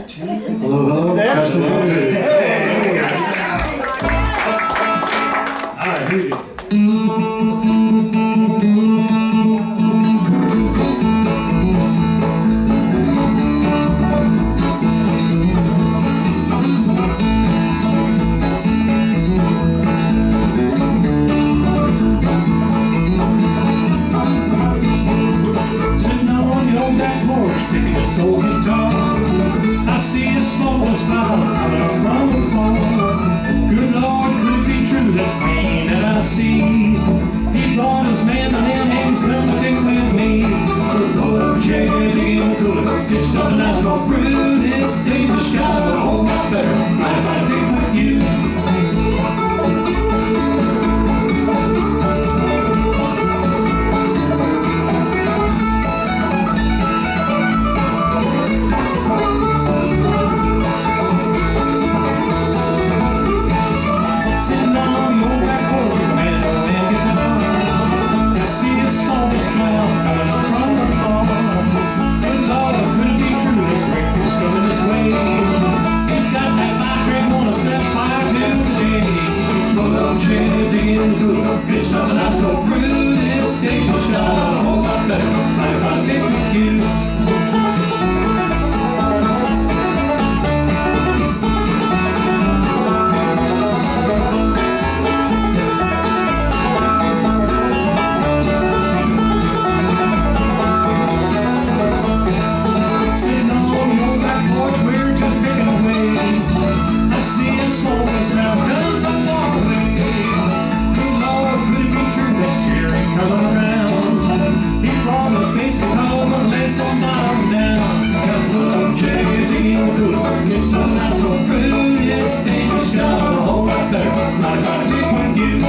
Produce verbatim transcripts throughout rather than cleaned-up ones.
Hello, hello. Pastor Walter. Hey, guys. All right, here we go. Soul guitar, I see a slow smile coming from the floor. Good Lord, could it be true that pain that I see? He brought his man and them hands come to think with me. So pull up, shake it, dig in the cooler, get something nice go through this dangerous sky, but a whole lot better if I dig with you. Get something else go through this dangerous sky, a whole lot better if I get with you. Sitting on the old back porch, we're just picking away. I see a smoking sound coming from far away. Coming around, he brought his face to home and lay some bottom down. Got a little jacket, digging the cooler, get some nice go through this dangerous sky, a whole lot better, might if I dig with you.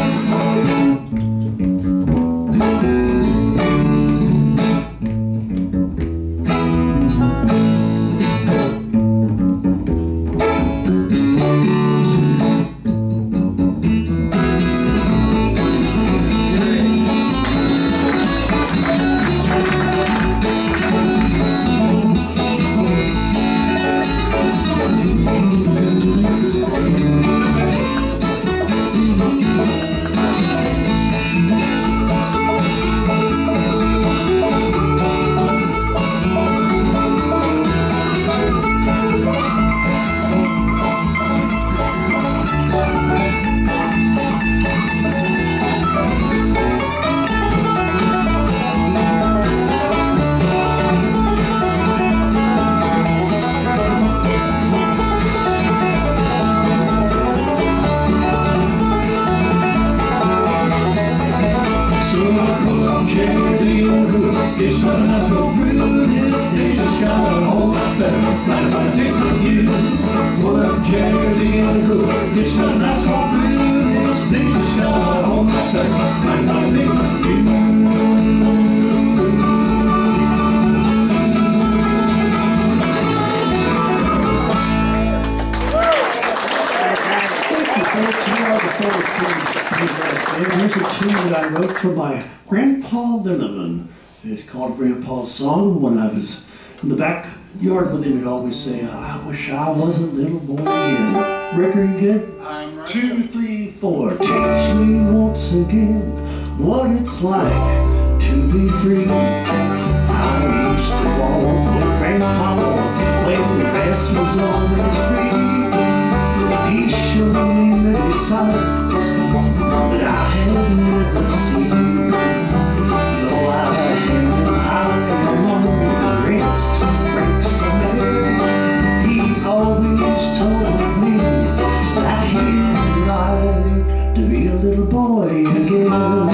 Get something else go through this dangerous sky, a whole lot better, might if I dig with you. Pull up charity in the cooler, get something else go through this dangerous sky, a whole lot better, might if I dig with you. Here's a tune that I wrote for my Grandpa Linneman. It's called Grandpa's Song. When I was in the backyard with him, he'd always say, I wish I was a little boy again. Record again? I'm right. Two, three, four. Teach me once again what it's like to be free. I used to walk with Grandpa when the grass was always green. He showed me many sights that I had never seen. Though I had him high among the rest ranks of men, he always told me that he'd like to be a little boy again.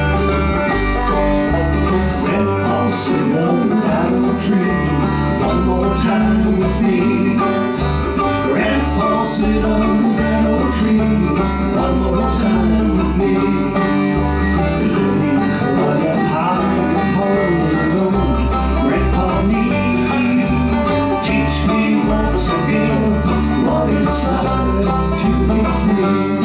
Grandpa sit under that old tree one more time with me. Grandpa sit under that old tree one more time with me. Living quite up high upon the road, Grandpa need teach me once again what it's like to be free.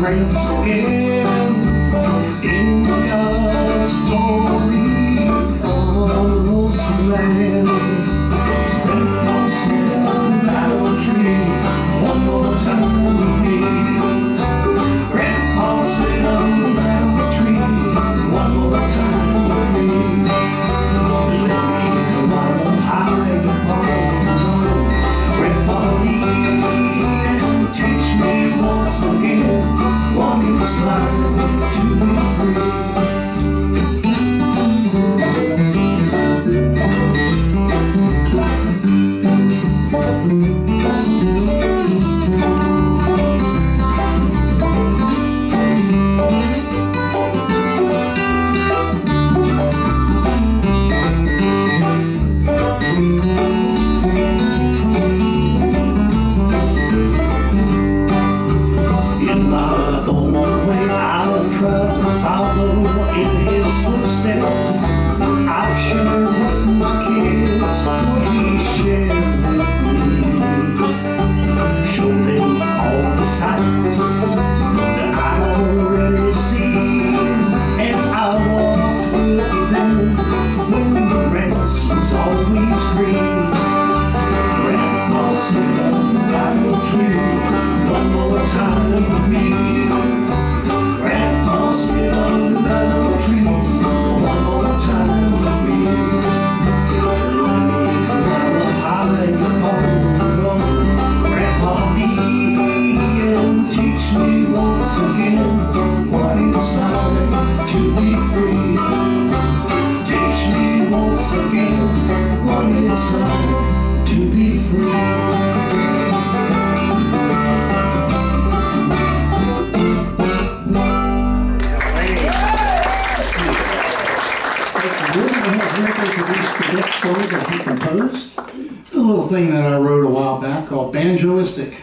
cramps again in God's holy promised land. Grandpa sit under the tree one more time with me. Grandpa sit under the tree one more time with me. Let me come out up high upon the mountain, Grandpa Lee, and teach me once again what it's like to be free. In my own way, I've tried to follow in his footsteps. I've shared with my kids what he shared with me. Show them all the sights that I already see, and I walked with them when the grass was always green. Grandpa sit under the tree one more time with me. Grandpa sit under the tree one more time with me. Let me come out up high upon the mountain, Grandpa D, and teach me once again what it's like to be free. Teach me once again what it's like to be free. The next song that he composed, A little thing that I wrote a while back called Banjoistic.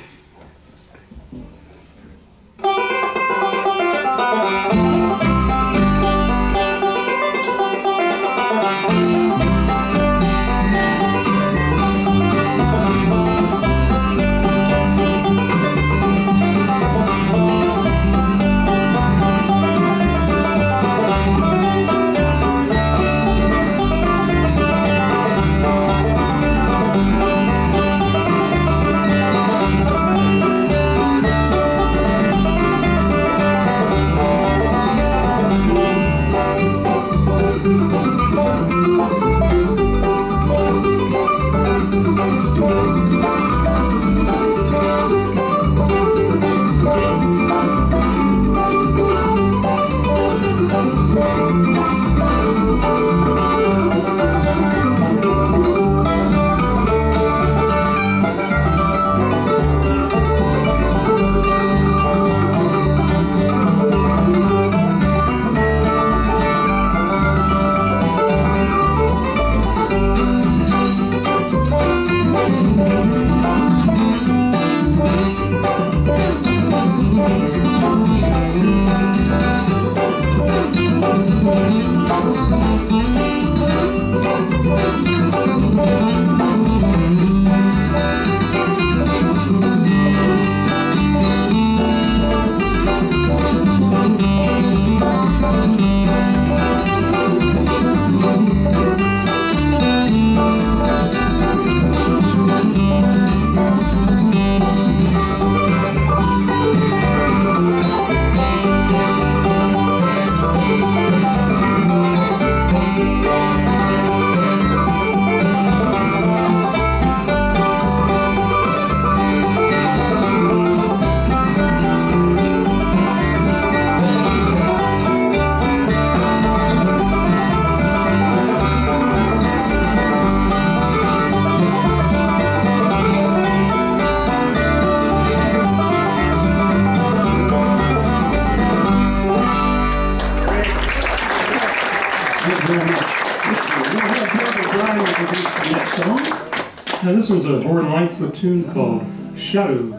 Now this was a Gordon Lightfoot tune called Shadow.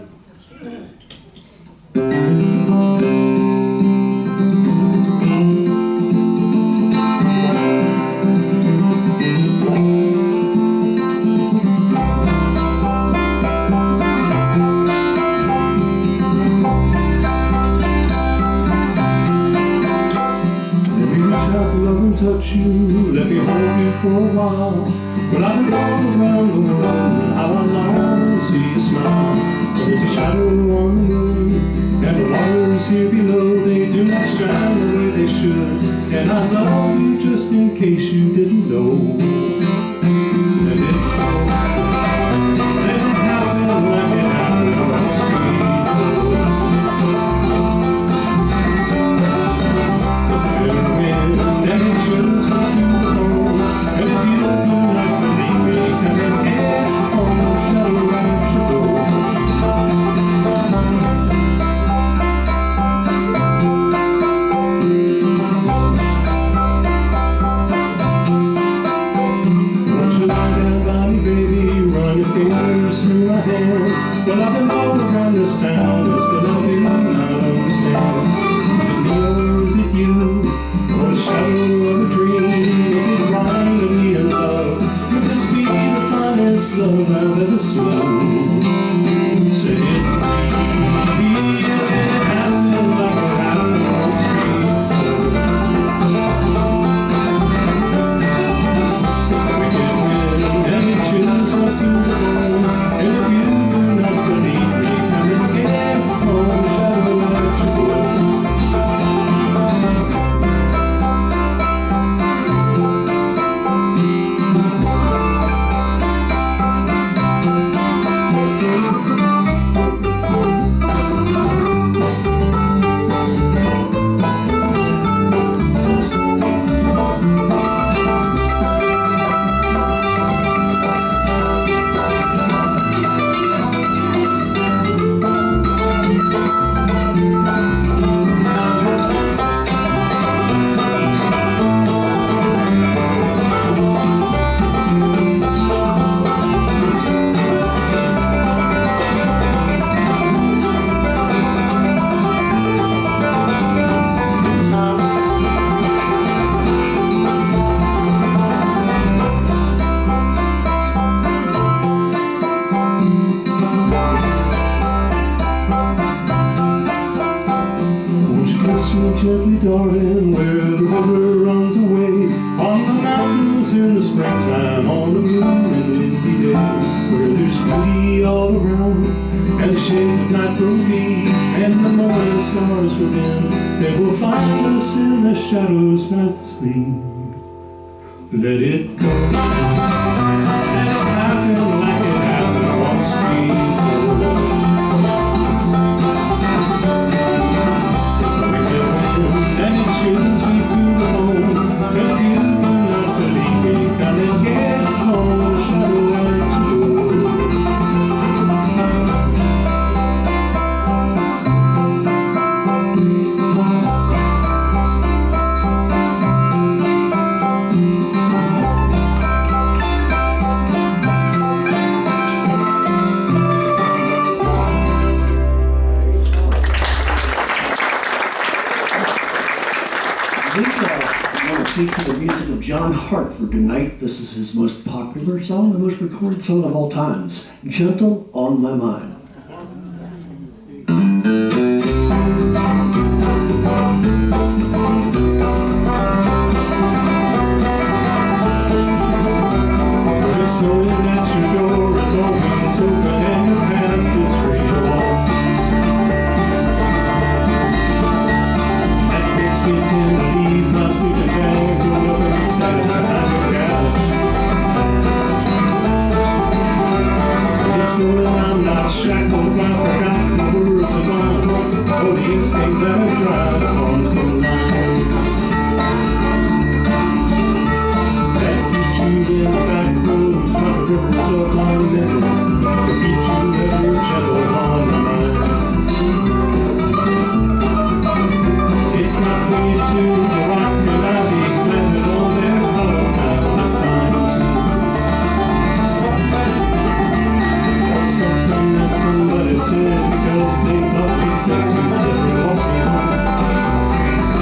you, let me hold you for a while. Well, I've been all around the world, how I long to see you smile. But there's a shadow on the moon, and the waters here below, they do not shine the way they should. And I love you just in case you didn't know. Let it go, let it happen like it happened on the street. And it shows me to the bone. And if you do not believe me, come and ask on the shadow where you go. Won't you lie down by me, baby, run your fingers through my hands. Well, I've been all around this town, and still I do not understand. Is it me or is it you? Or a shadow of a dream? Is it wrong to be in love? Could this be the finest love I've ever seen? Set it free, let it happen like it happened on the street. We get wind and it chills up to the bone. And if you do not believe me, come and guess upon the shadow that you go. Gently, darling, where the river runs away, on the mountains in the springtime, on the moon and windy day, where there's beauty all around, and the shades of night grow deep, and the morning stars within, they will find us in the shadows fast asleep. Let it go, let it happen like it happened once before. And it chills me to the bone. If you do not believe me, come and guess upon the shadow where to go. feature the music of John Hartford tonight. This is his most popular song, the most recorded song of all times, Gentle on My Mind. Knowing that your door is always open and your path is free to walk. That makes me tend to leave my sleeping bag, go up and stand behind your couch. It's knowing I'm not shackled by forgotten words of bonds, or the instincts that have tried upon some line. That keeps you in the back roads, not the rivers of my memory, that keeps you ever gentle on my mind. It's not way to the rock that I be planted on their heart now that finds me. Or something that somebody said because they thought me fit to never walk me home.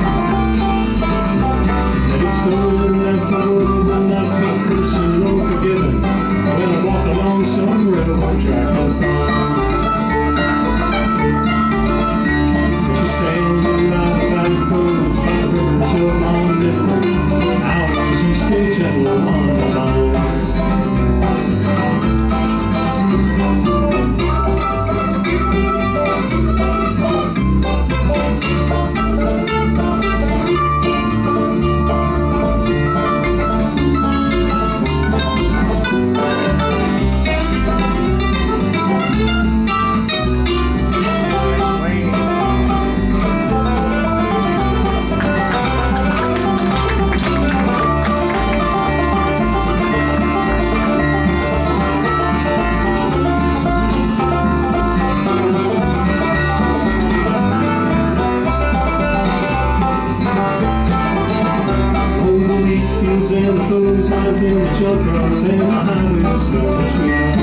junk cars and the highways go between us.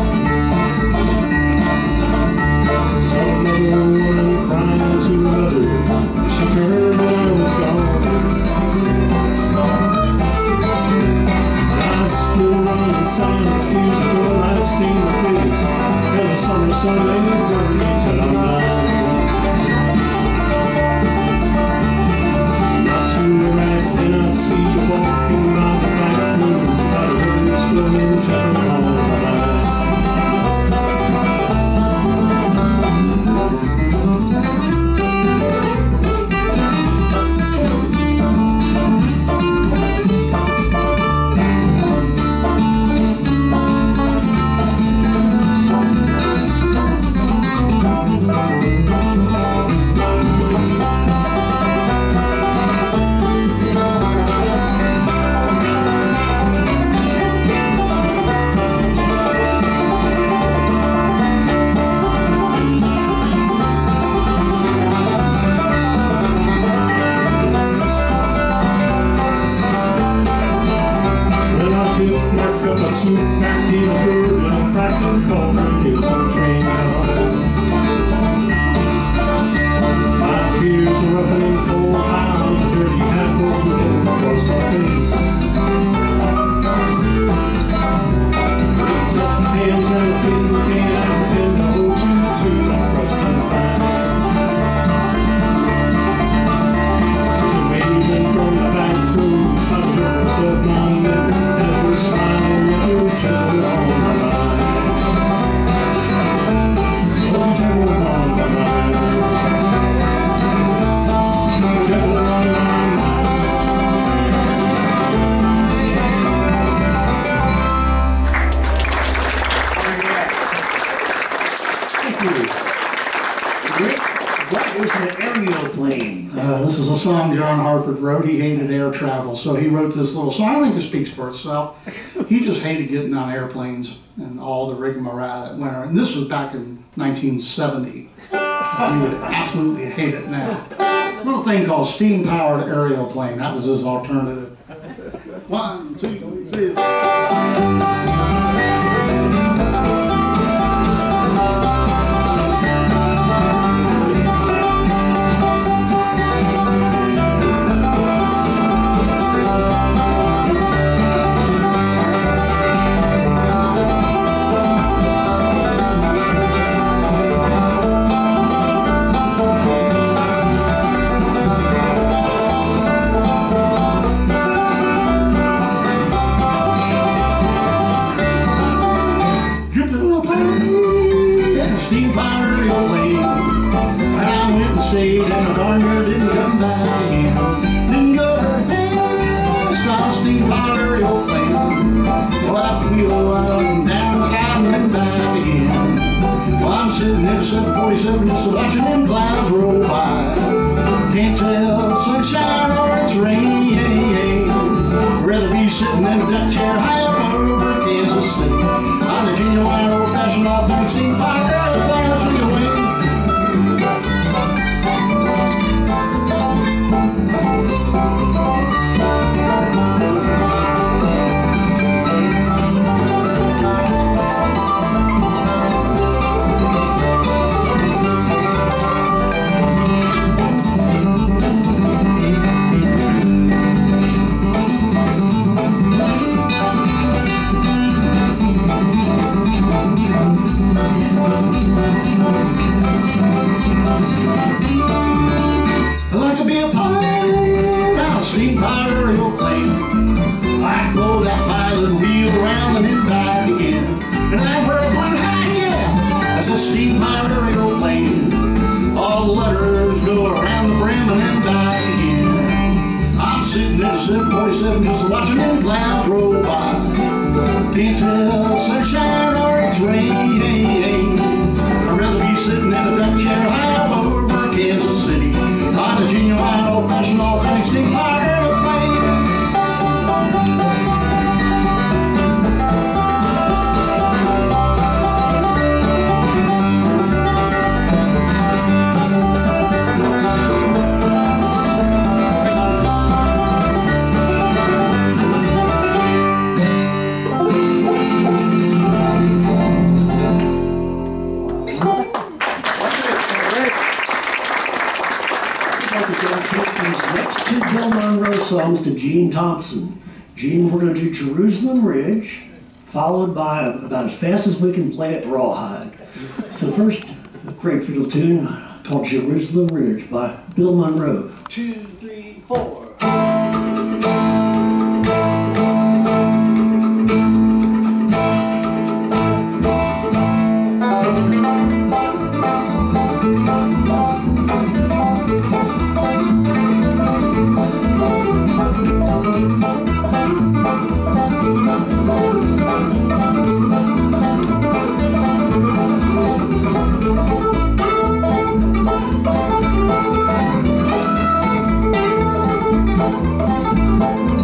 Saw another woman crying to another. She turned and I was gone. I still run in silence, use the door light stain my face, and the summer sun ain't burn me till I'm blind. Not to the right, cannot see you walking by the back rooms, by the rivers flowing down all the line. Mark up a suit back in a bird and I'm cracking cold and get some train yard. My tears are up in a cold pile, the dirty hat was moving across my face. Picked up hands and a tin can, I pretend to hold you to my crust confined. So waving from the back room, I purpose of my living. Smiling with your children on my mind. Oh, children on my mind. Children on my mind. Thank you. Rick, what is an aerial plane? Uh, this is a song John Hartford wrote. He hated air travel, so he wrote this little song. I think it speaks for itself. He just hated getting on airplanes and all the rigmarole that went around. And this was back in nineteen seventy. He would absolutely hate it now. A little thing called steam-powered aerial plane. That was his alternative. One, two, three. Stayed and the darn near didn't come back again. Didn't go very fast, I'll steam powered aerial plane. Well, out the wheel, right up and down, side and then back again. Well, I'm sitting in a seven forty-seven just watching them clouds roll by. Can't tell sunshine or it's rain. I'd rather be sitting in a deck chair high up over Kansas City. I'm a genuine old-fashioned authentic steam powered aerial plane. I'll swing away. seven forty-seven just watching them clouds roll by. Can't tell sunshine or it's rain. I'd rather be sitting in a deck chair high up over Kansas City on a genuine old-fashioned authentic steam powered airplane. going to take these next two Bill Monroe songs to Gene Thompson. Gene, we're going to do Jerusalem Ridge, followed by about as fast as we can play it Rawhide. So first, a great fiddle tune called Jerusalem Ridge by Bill Monroe. Two, three, four. Thank you.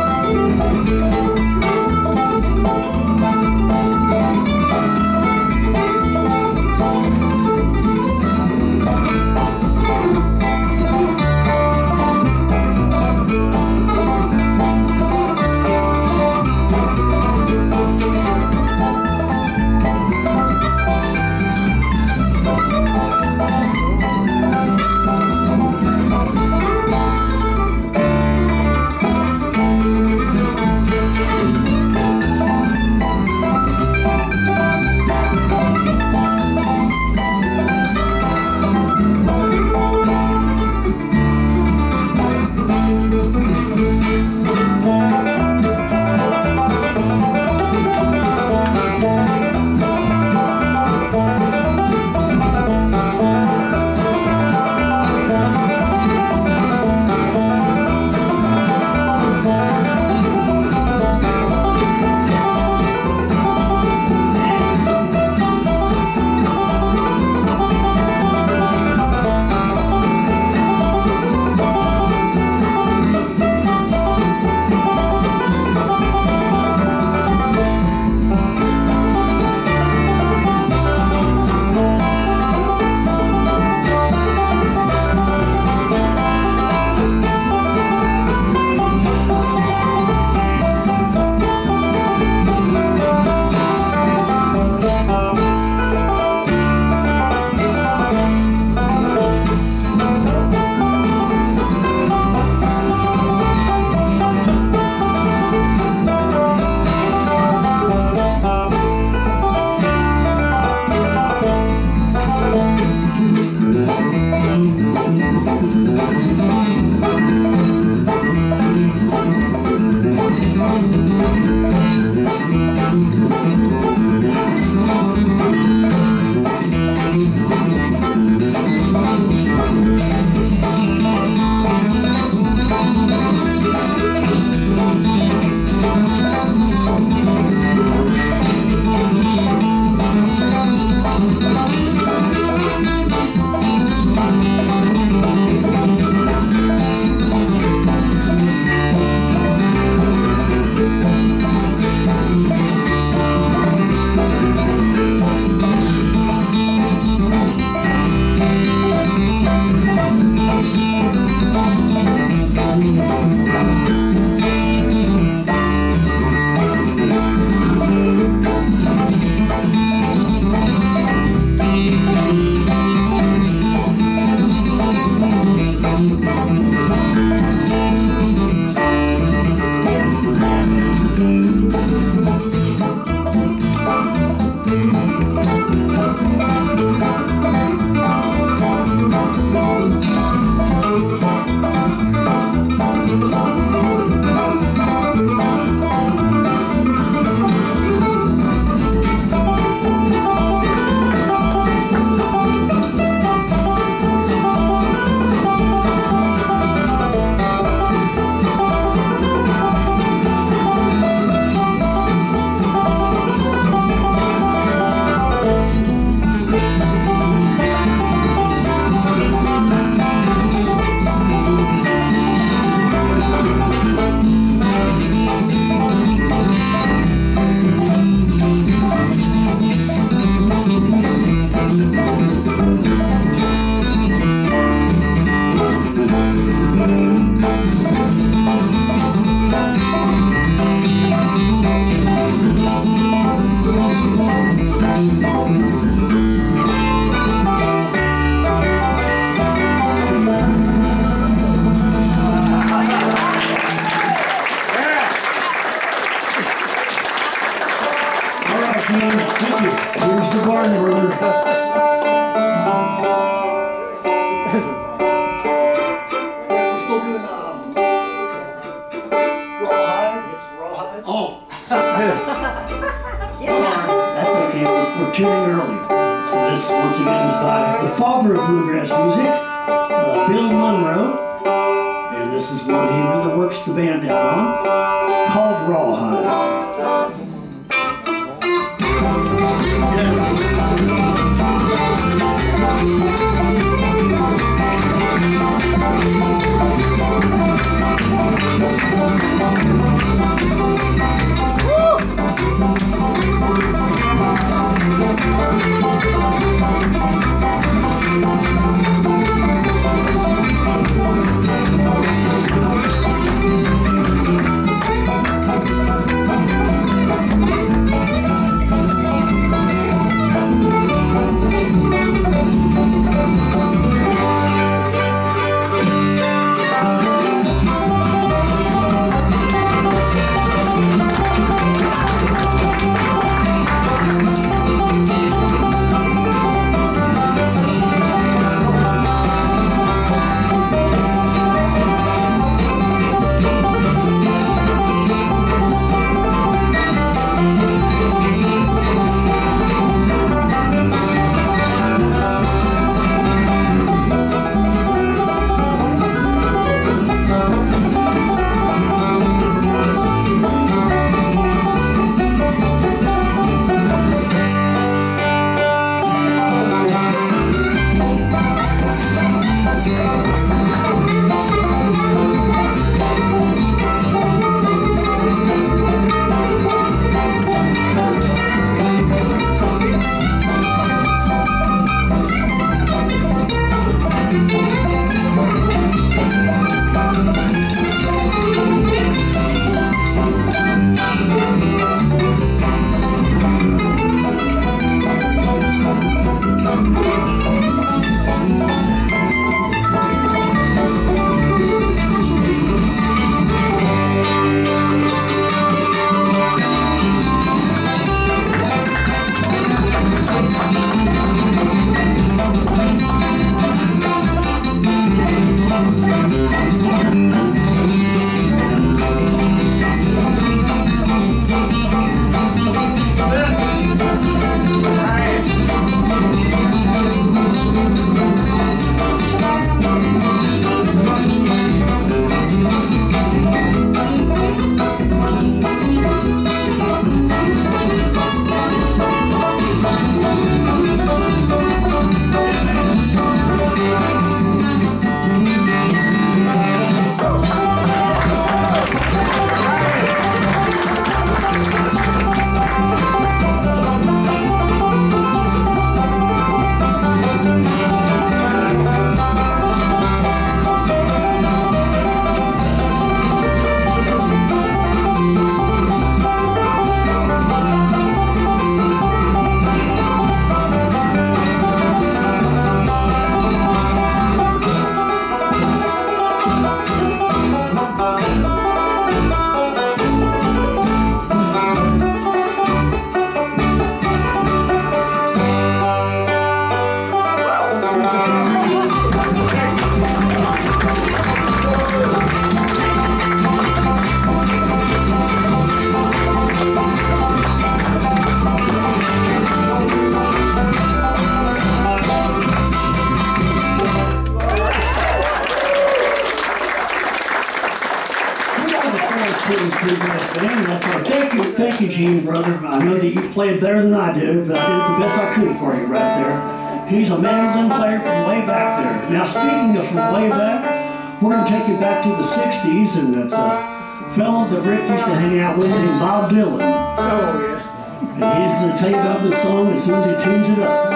father of bluegrass music, uh, Bill Monroe. And this is one he really works the band out on, called Rawhide. Thank you, thank you, Gene, brother. I know that you played better than I did, but I did the best I could for you right there. He's a mandolin player from way back there. Now, speaking of from way back, we're going to take you back to the sixties, and it's a fellow that Rick used to hang out with named Bob Dylan. Oh, yeah. And he's going to tell you about this song as soon as he tunes it up.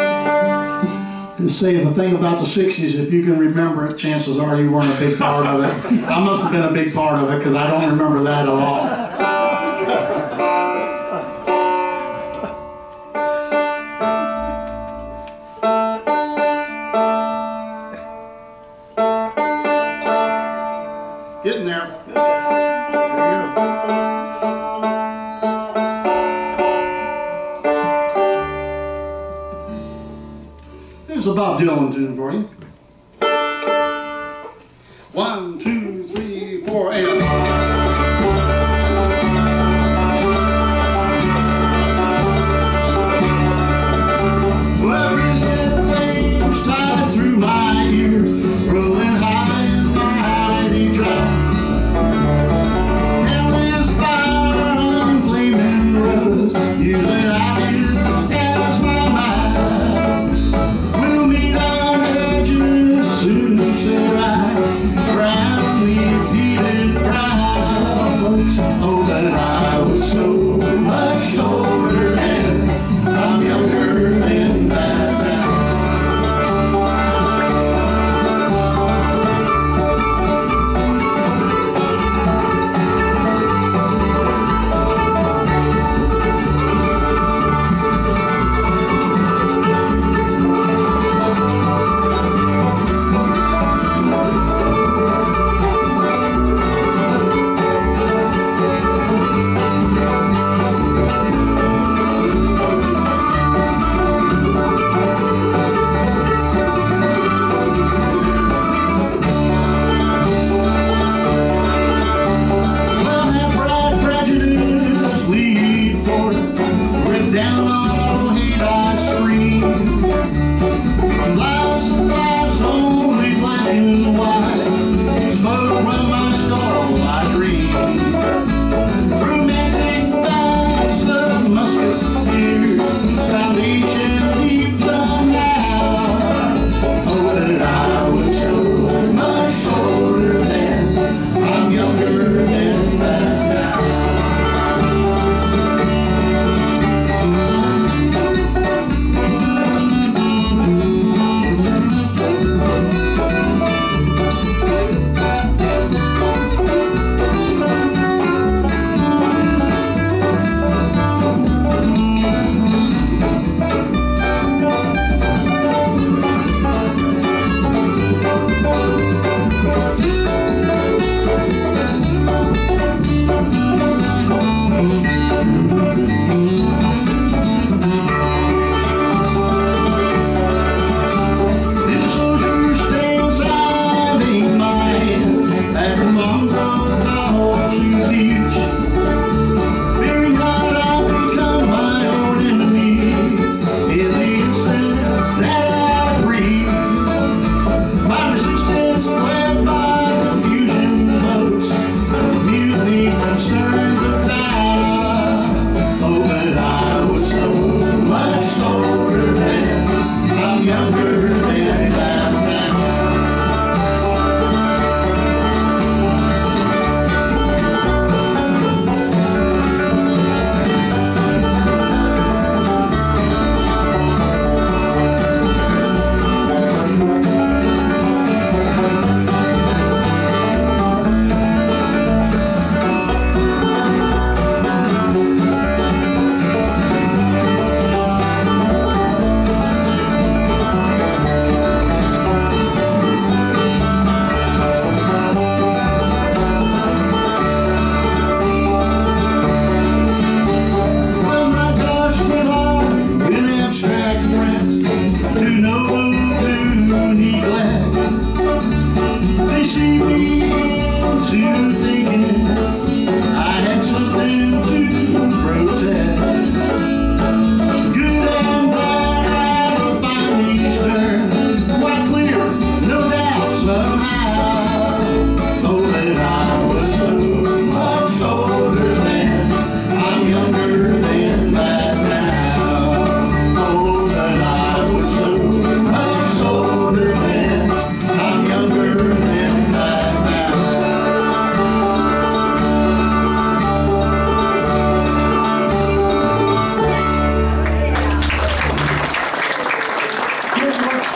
Just say the thing about the sixties, if you can remember it, chances are you weren't a big part of it. I must have been a big part of it because I don't remember that at all. Getting there. Here's a Bob Dylan tune for you. One, two, three, four, and... Well, is it things time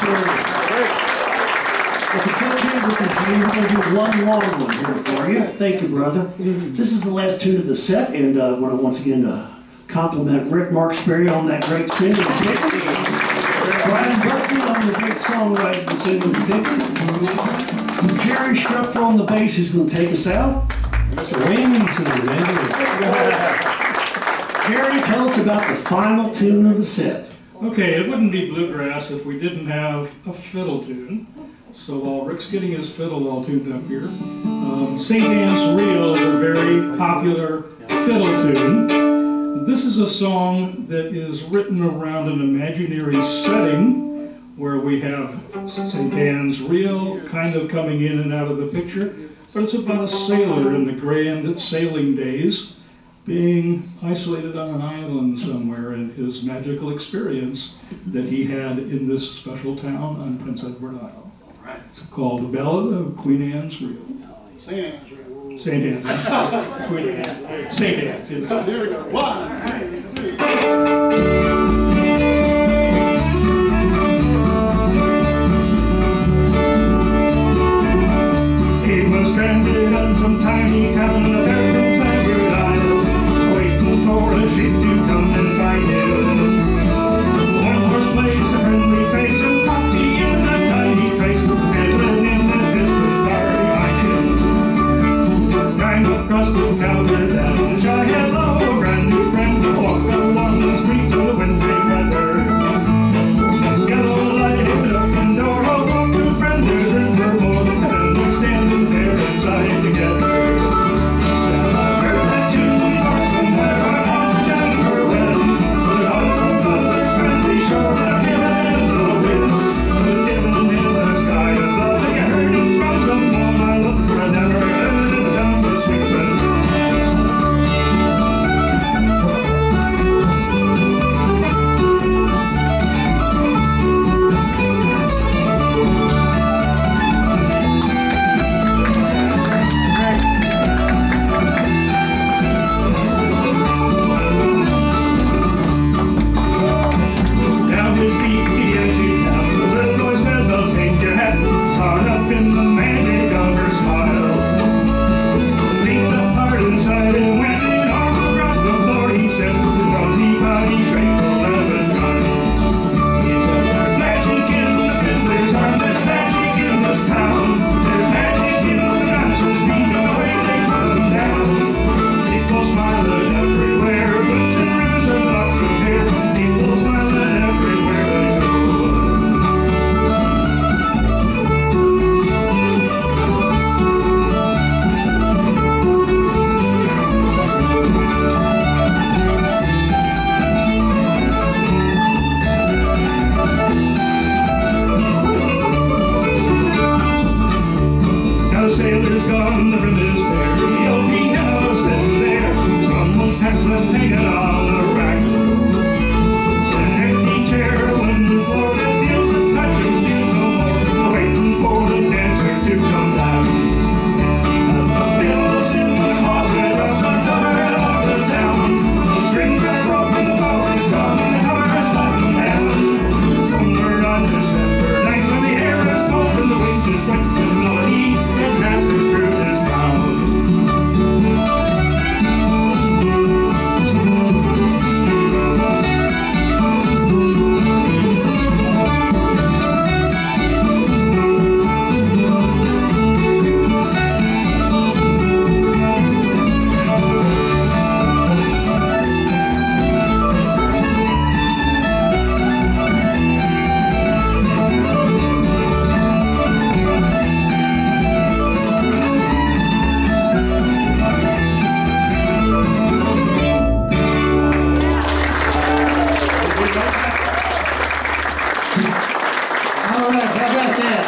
If it's okay with the team, we're going to do one long one here for you. Thank you, brother. This is the last tune of the set, and I uh, want to once again uh, compliment Rick Marksberry on that great singing and picking. Brian Buckley on the great songwriting and singing and picking. Jerry Strupfer on the bass, who's going to take us out. Mister Raymondson, man. Jerry, tell us about the final tune of the set. Okay, it wouldn't be bluegrass if we didn't have a fiddle tune. So while Rick's getting his fiddle all tuned up here, um, Saint Anne's Reel is a very popular fiddle tune. This is a song that is written around an imaginary setting where we have Saint Anne's Reel kind of coming in and out of the picture, but it's about a sailor in the grand sailing days being isolated on an island somewhere and his magical experience that he had in this special town on Prince Edward Isle. It's called The Ballad of Queen Anne's Reel. Saint Anne's Reel. Saint Anne's. Queen Anne. Saint Anne's. Yes. Here we go. One, two, three. He was stranded on some tiny town up there in Edward Isle, waiting for a ship to come and find him. One horse place, a friendly face, and coffee in a tiny trace, fiddling in the distant bar behind him. Kind of across the counter down the shy hello, a brand new friend walked along the streets of the wintry weather. Yellow lighted up and door, all walk to frienders and Vermont, and they're standing there inside together. Said, I heard that tune from somewhere, I want to Denver when, but on some other friendly shore, I hear it in the wind, but hidden in the sky above, I heard it from someone I looked for, I never heard it just a sweet. Down his feet began to tap. The little boy says, I'll take your hat. Caught up in the magic of her smile. Beat the heart inside and went it all across the floor. He said, was he body grateful as a child. He said, there's magic in the fiddler's arm. There's magic in this town. There's magic in the dancers feet and the way they come down. People smiling everywhere. Boots and ribbons and locks of hair. People smiling everywhere they go. Now the sailor's gone, the rim is bare. The old piano's sitting there. Someone's Hamlet hanging on the rack. An empty chair on the floor that feels the touch and feels no more. Waiting for the dancer to come back. The bills in the closet are so covered all the town. The strings are broken, the bow is gone, and the hammer is left in hand. Somewhere on December night when the air is cold and the wind is wet, the melody that passes through this town. All right, how about that?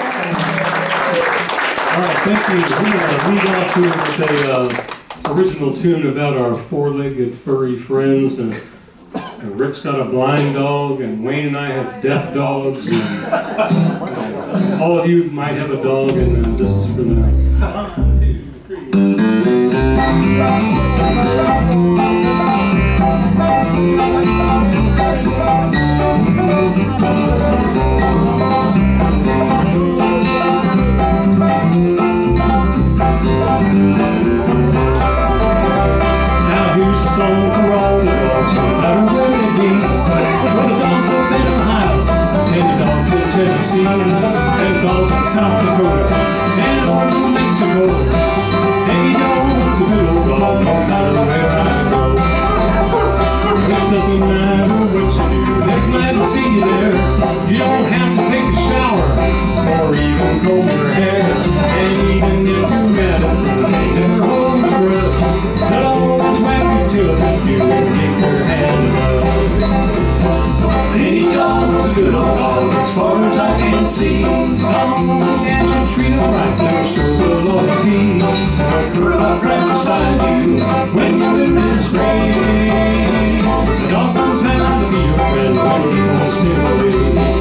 All right, thank you. We're going to lead off here with a uh, original tune about our four-legged furry friends. And, and Rick's got a blind dog, and Wayne and I have deaf dogs. And, uh, all of you might have a dog, and uh, this is for them. One, two, three. Thank you. Tennessee, and dogs in South Dakota, and over to Mexico. Eddie Jones, a good old dog, no matter where I go. It doesn't matter what you do, they're glad to see you there. You don't have to take a shower or even comb your hair. And even if you're mad at them, they never hold your breath. They'll always wag your tail at you and give your hand up. Eddie Jones, a good old dog, as far as I can see. Come on and you treat them right, they'll show the loyalty. They'll curl up right beside you when you're in disgrace. The dog knows how to be your friend when you want to stay away.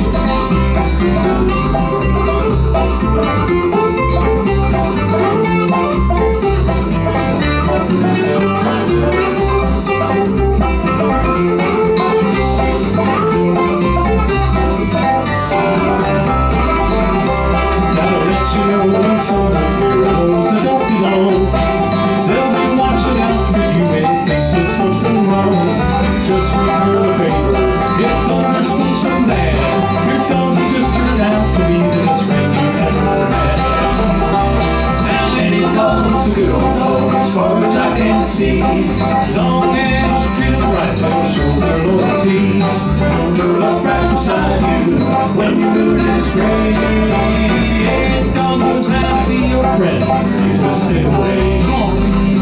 See, long as you treat them right, they'll show their loyalty. They'll curl up right beside you when your mood is great. And dog knows how to be your friend, you will stay away. Come on.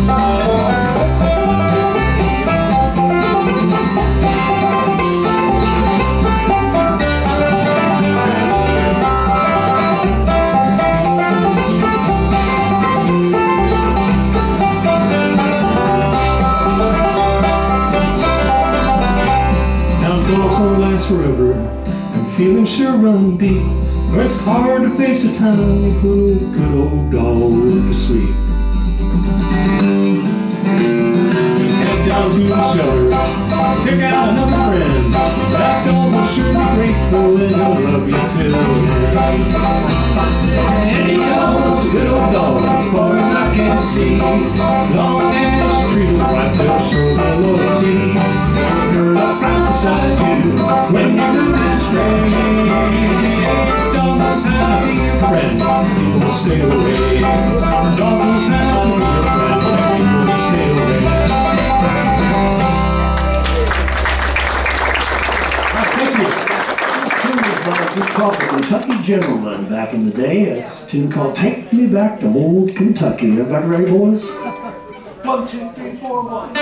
Forever, and feeling sure run deep, where it's hard to face the time you put a good old dog to sleep. Just head down to the shelter, pick out another friend. That dog will sure be grateful and he'll love you till the end. Eddie Jones, a good old dog, as far as I can see. Long as you treat them right, they'll show their loyalty. Curl up right beside you when you're in disgrace. Dog knows how to be your friend, he will stay away. Dog knows how to be your friend, he will stay away. Thank you. This tune is by a group called the Kentucky Gentlemen back in the day. It's a tune called Take Me Back to Old Kentucky. Everybody ready, boys? One, two, three, four, one.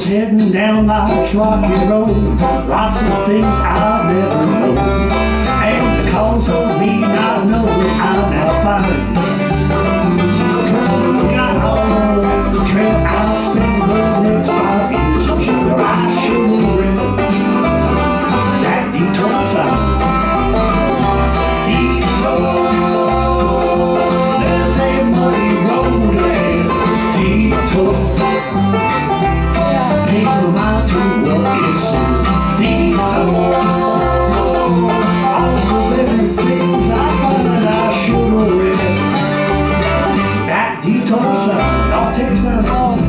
was heading down life's rocky road, lots of things I never know, and because of me not knowing, I'll now find. Come got on the trail, I'll spend the next five years. Sure, I should have read that detour sign. Detour, there's a muddy road ahead. Detour, ain't no mind to walk it soon. Detour, all the little things I find I should have read. That detour sign, I'll take that home.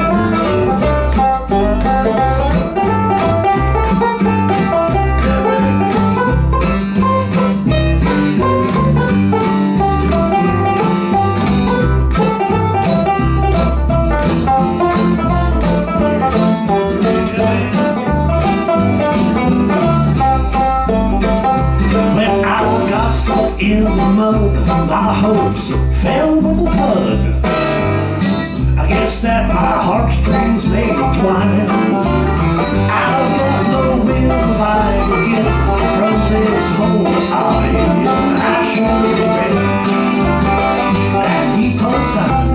In the mud, my hopes fell with a thud. I guess that my heartstrings may twine. I've got no will I get from this hole I'm in. I should have read that detour sign.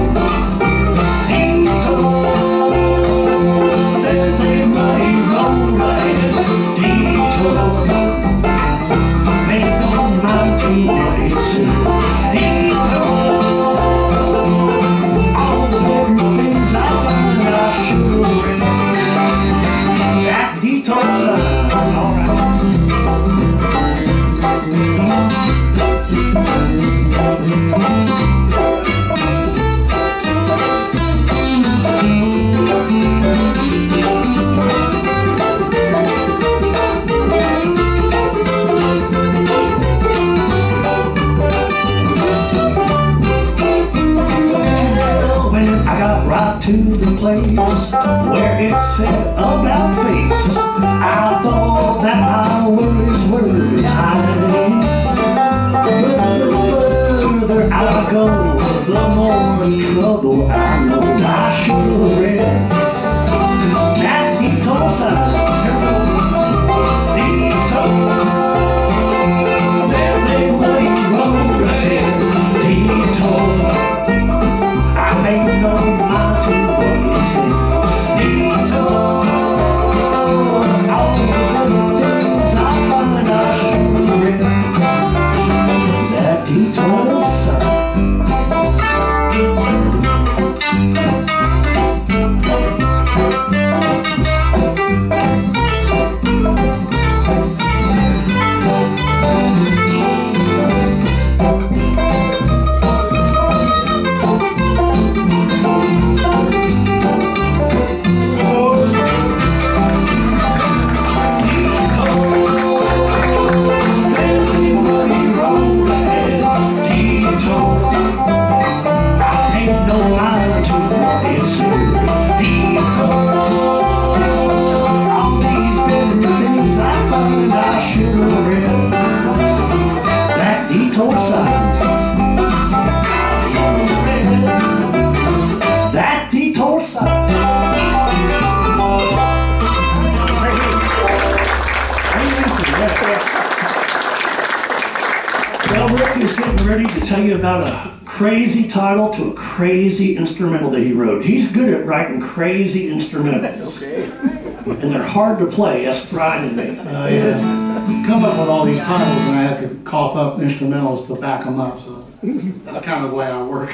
Detour, there's a muddy road ahead. Detour, what it's detour, all the little things I find I should have read. That detour sign, alright. To the place where it said about face, I thought that my worries were behind. But the further I go, the more trouble I know. I should have read that detour sign. Detour, there's a muddy road ahead. Detour, I ain't no mind to what you say. Detour, all the little things I find I should have read. That detour sign. Well, Rick is getting ready to tell you about a crazy title to a crazy instrumental that he wrote. He's good at writing crazy instrumentals. Okay. And they're hard to play, that's Brian and me. Uh, yeah. Come up with all these titles and I had to cough up instrumentals to back them up, so that's kind of the way I work.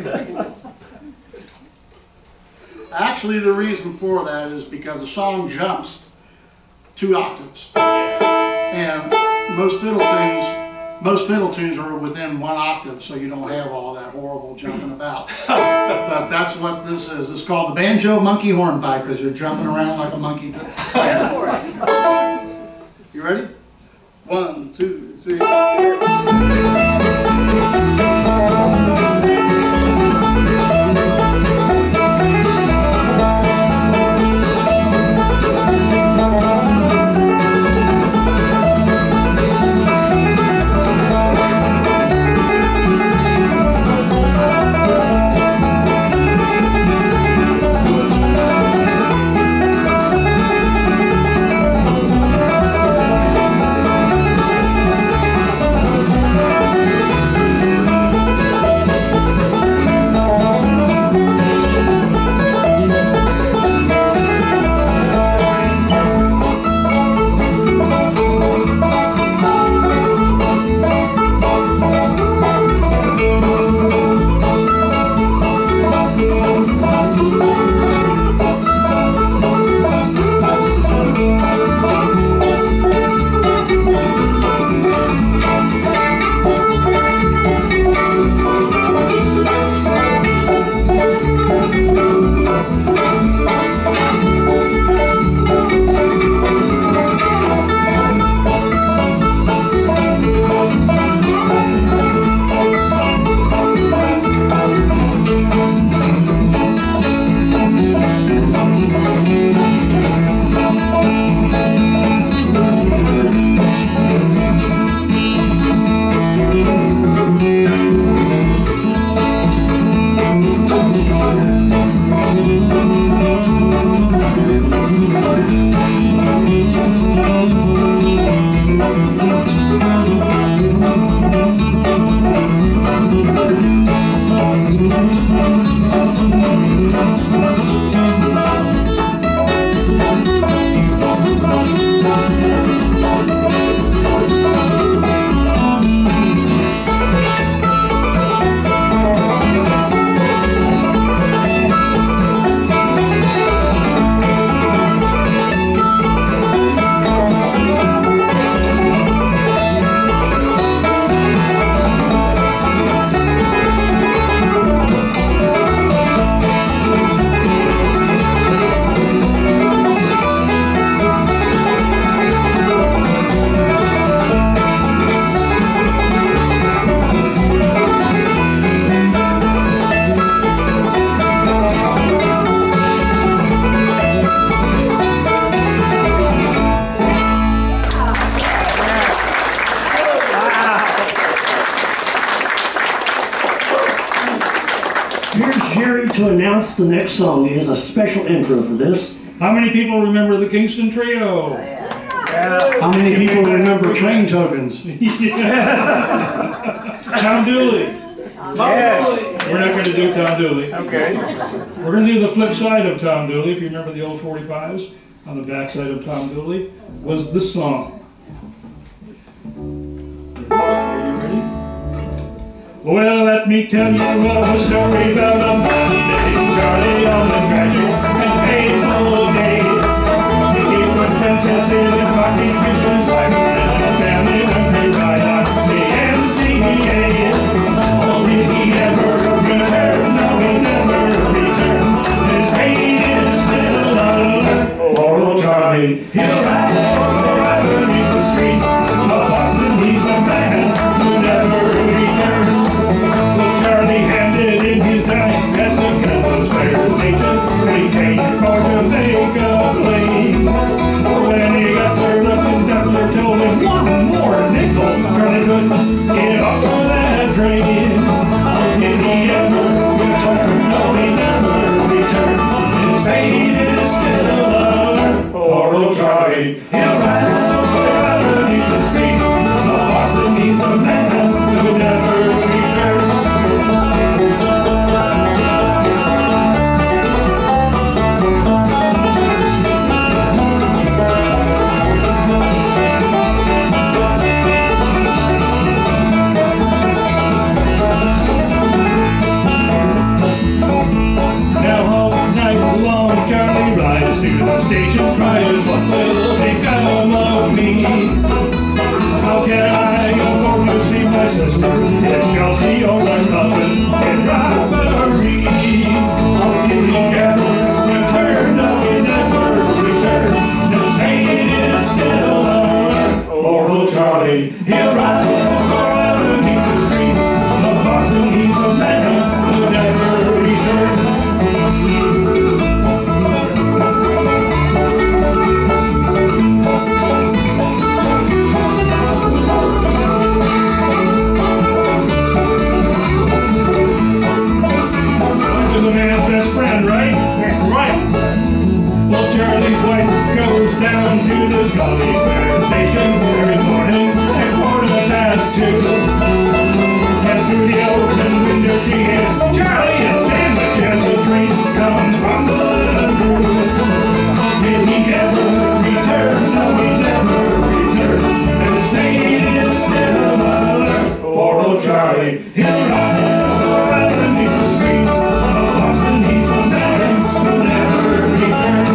Actually, the reason for that is because the song jumps two octaves. And most fiddle tunes, most fiddle tunes are within one octave, so you don't have all that horrible jumping about. But that's what this is. It's called the banjo monkey hornpipe because you're jumping around like a monkey. You ready? One, two, three. Jerry to announce the next song. He has a special intro for this. How many people remember the Kingston Trio? How many people remember train tokens? Tom Dooley. Yes. We're not going to do Tom Dooley. Okay. We're going to do the flip side of Tom Dooley. If you remember the old forty-fives, on the back side of Tom Dooley was this song. Are you ready? Well, let me tell you a story about a Monday. Charlie on the tragic and painful day. He put pencils in his pocket, kissed his wife, and a family went to ride on the M T A. Oh, did he ever return? No, he never returned. His fate is still unknown. Poor old Charlie, he'll ride forever beneath the streets of Boston. He's a man who never returned. Well, Charlie handed in his knife as the gun was fired. They took retained for Jamaica Plain. When he got there, the conductor told him one more nickel. Charlie couldn't get off of that train. Did he ever return? No, he never returned. His fate is still unknown. Poor old Charlie, he'll ride forever beneath the streets of Boston. He's a man who never returned. Now all night long Charlie rides to the station crying, what will become of me? How can I go home to see my sister in Chelsea or my cousin in Robbery? Oh, did he ever return? No, he never returned. His fate is still unknown. Poor old Charlie, he'll ride forever beneath the streets of Boston. He's a man who never returned. Was a man's best friend, right? Right. Well, Charlie's wife goes down to the Scully Square station every morning at quarter past two. And through the open window she hears Charlie, a sandwich as a treat comes rumbling through. Did he ever return? No, he never returned. His fate is still unknown. Poor old Charlie, he'll ride forever beneath the streets of Boston. He's a man who never returned.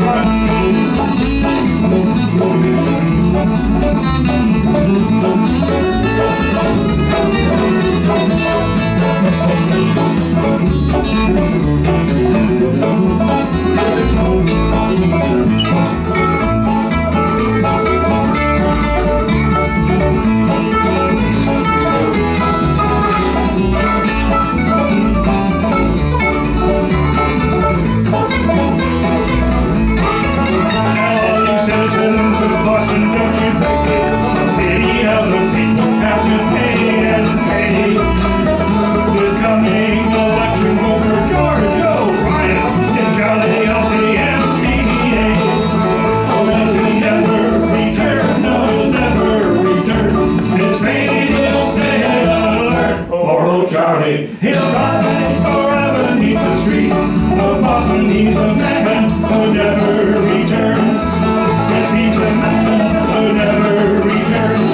Citizens of Boston, don't you think it? Many of the people have to pay and pay. This coming election will for George O'Brien and Charlie of the M P A. Oh, does he ever return? No, he'll never return. His fate will stay alert. Poor old Charlie, he'll ride forever beneath the streets of Boston. He's a man who never returned. Yes, he's a man who never returned.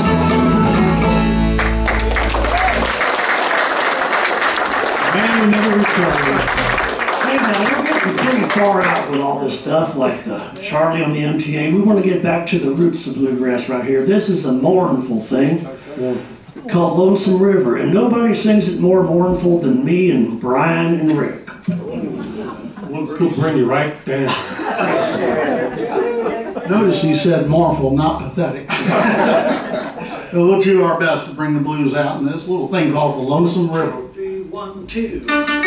Man who never returned. Hey now, we're getting pretty far out with all this stuff, like the Charlie on the M T A. We want to get back to the roots of bluegrass right here. This is a mournful thing called Lonesome River, and nobody sings it more mournful than me and Brian and Rick. We'll, we'll bring you right down. Notice he said mournful, not pathetic. We'll do our best to bring the blues out in this little thing called the Lonesome River. One, two.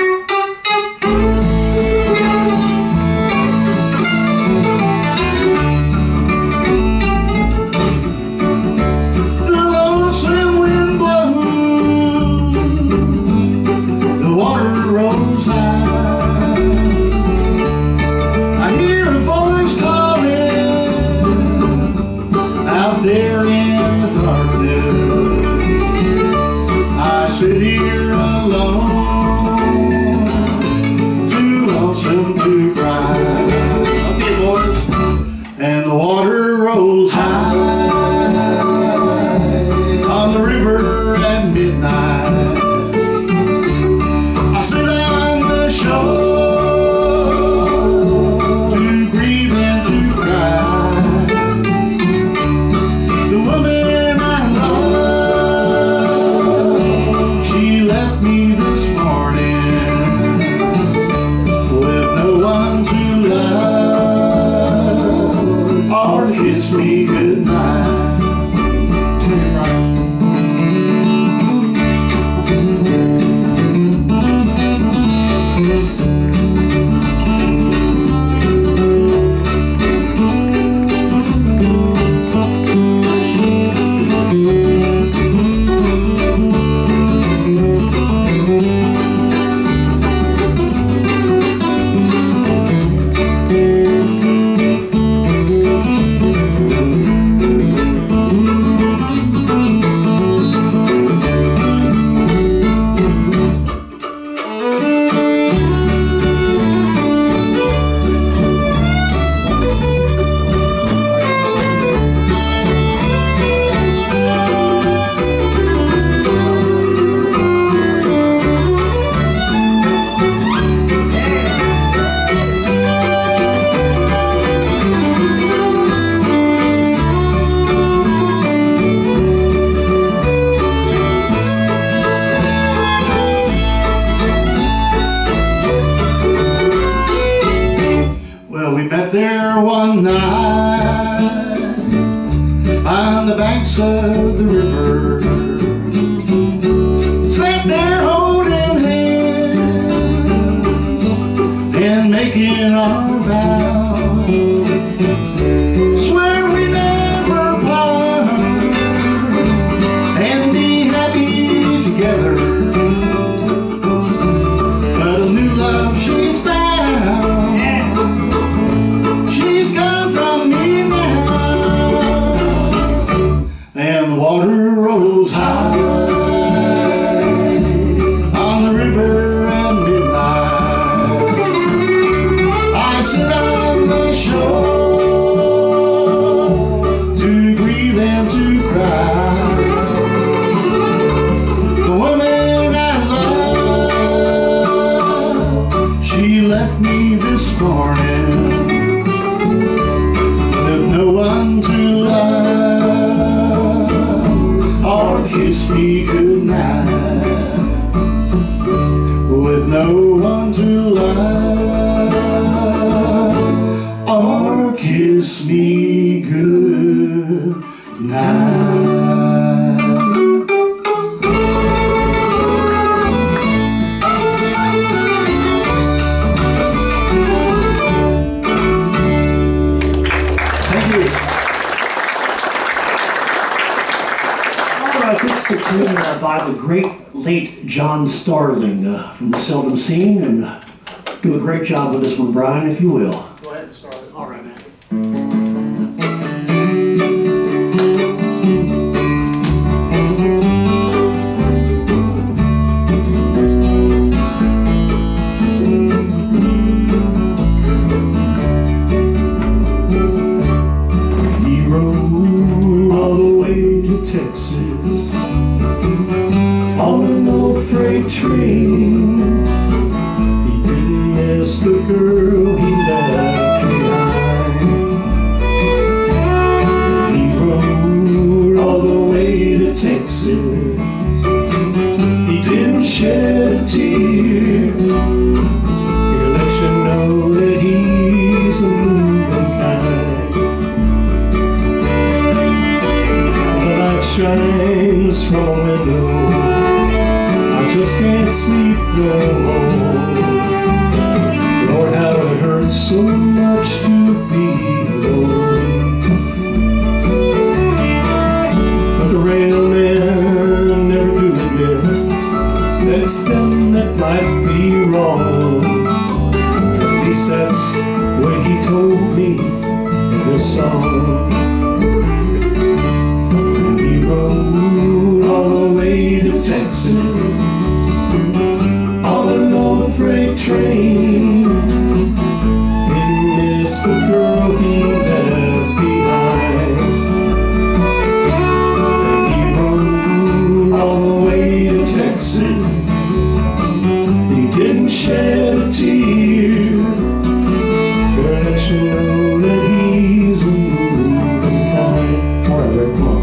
The lonesome wind blows, the water rose high. night on the banks of the river, sat there holding hands and making our vows, swear we never part and be happy together. But a new love she's found, she's gone from me now, and the water rolls high on the river at midnight. I sit on the shore to grieve and to cry. The woman I love, she left me this morning with no one to love or kiss me goodnight, with no one to love or kiss me goodnight. It's the tune uh, by the great late John Starling uh, from The Seldom Scene, and uh, do a great job with this one, Brian, if you will. Go ahead and start it. All right, man. He rode all the way to Texas on an old freight train. He didn't miss the girl he left behind. He rode all the way to Texas. He didn't shed a tear. He'll let you know that he's a moving kind. The light shines from a window, I just can't sleep no more. Lord, how it hurts so much to be alone. But the railmen never do admit that it's them that might be wrong. At least that's what he told me in this song. And he rode all the way to Texas on an old freight train. Didn't miss the girl he left behind. And he rode all the way to Texas. He didn't shed a tear. Gonna let you know that he's a moving kind. All right, Rick, come on.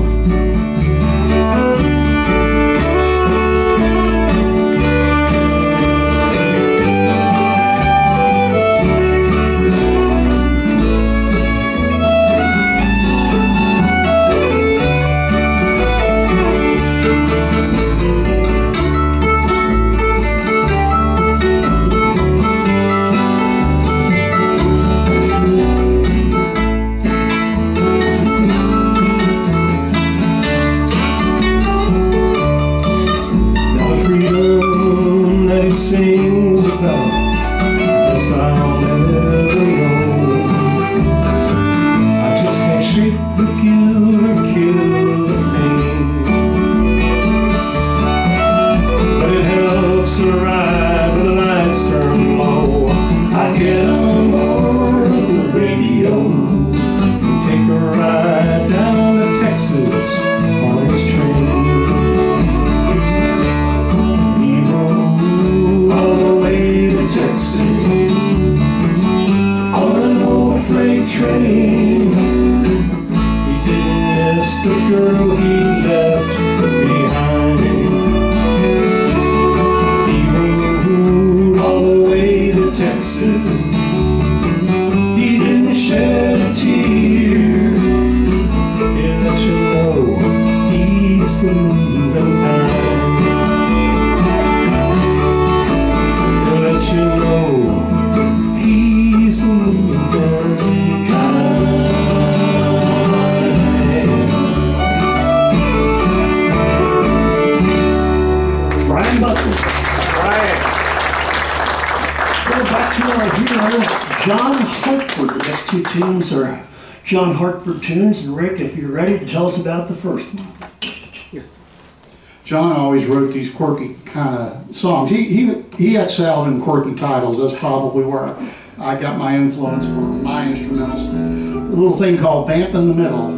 Sings about this I'll never know. I just can't shake the guilt or kill the pain, but it helps to ride when the lights turn low. I get on board the radio, take a ride down to Texas on his train. to our hero, John Hartford. The next two tunes are John Hartford tunes. And Rick, if you're ready to tell us about the first one. John always wrote these quirky kind of songs. He, he, he excelled in quirky titles. That's probably where I got my influence from my instrumentals. A little thing called Vamp in the Middle.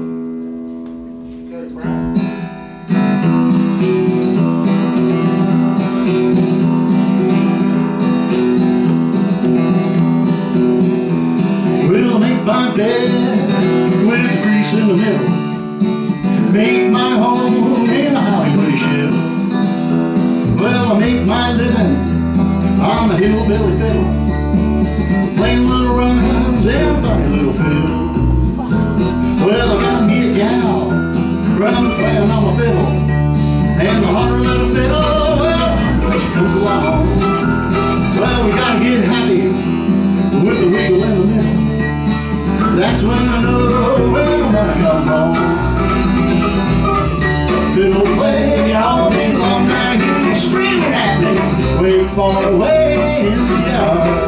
We'll make my bed with grease in the middle. Make my home in a Hollywood ship. Well, I make my living on the hillbilly fiddle, playing little runs and a funny little fiddle. Well, I got me a gal running playing on my fiddle, and the harder little fiddle, well, when she comes along, well, we gotta get happy with the wiggle in the middle. That's when I know, well, when I come home. Fiddle play all day long, now you're screaming at me way far away in the yard.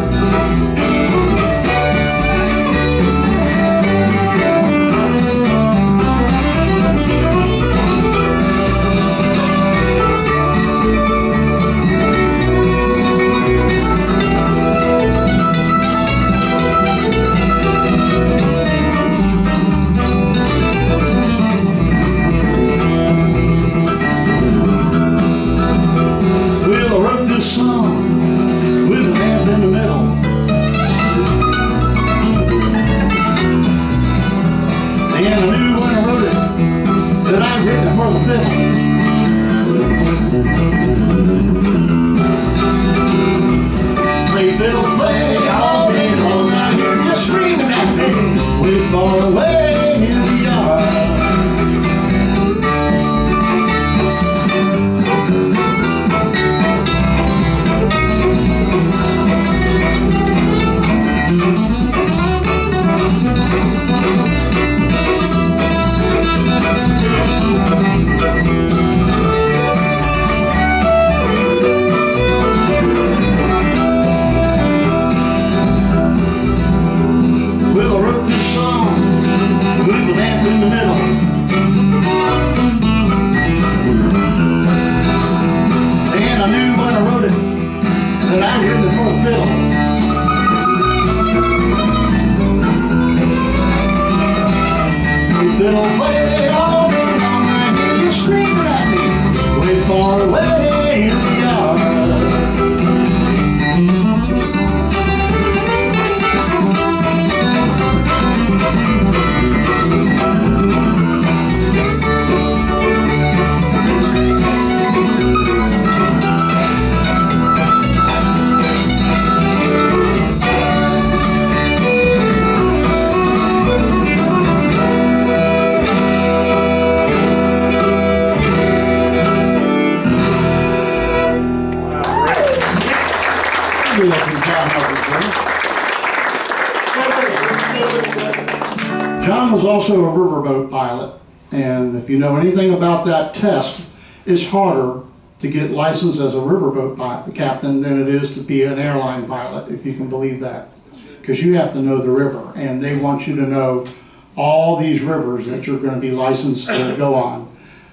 John was also a riverboat pilot, and if you know anything about that test, it's harder to get licensed as a riverboat pilot, captain than it is to be an airline pilot, if you can believe that. Because you have to know the river, and they want you to know all these rivers that you're going to be licensed to go on.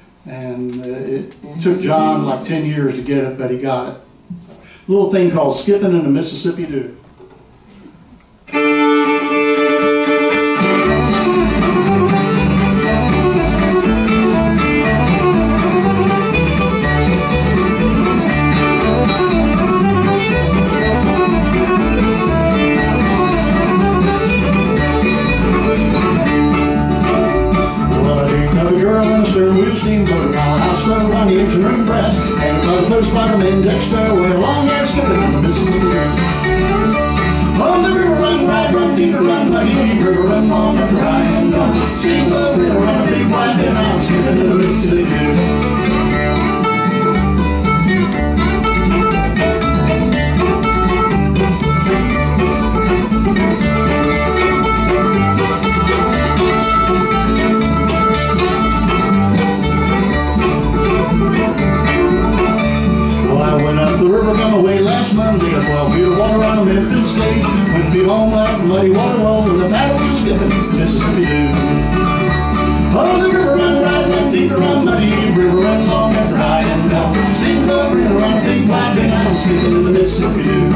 And it took John like ten years to get it, but he got it. A little thing called Skipping in the Mississippi Doo. Spider-Man Dexter, where long hair skipping on the Mississippi River. Oh, the river run, right, run, deep, run, muddy, river run, long, and dry, and long. Sing the river run, a big white and I'm skipping in the Mississippi River. The river come away last Monday at twelve feet of water. water on a Memphis gauge. Went to be home out in muddy water roll and the paddle skipping the Mississippi Dude. Oh, the river run wide, run deep, run muddy, river run long after high and down. Sing the river run a big wide bend, I'm skipping in the Mississippi Dude.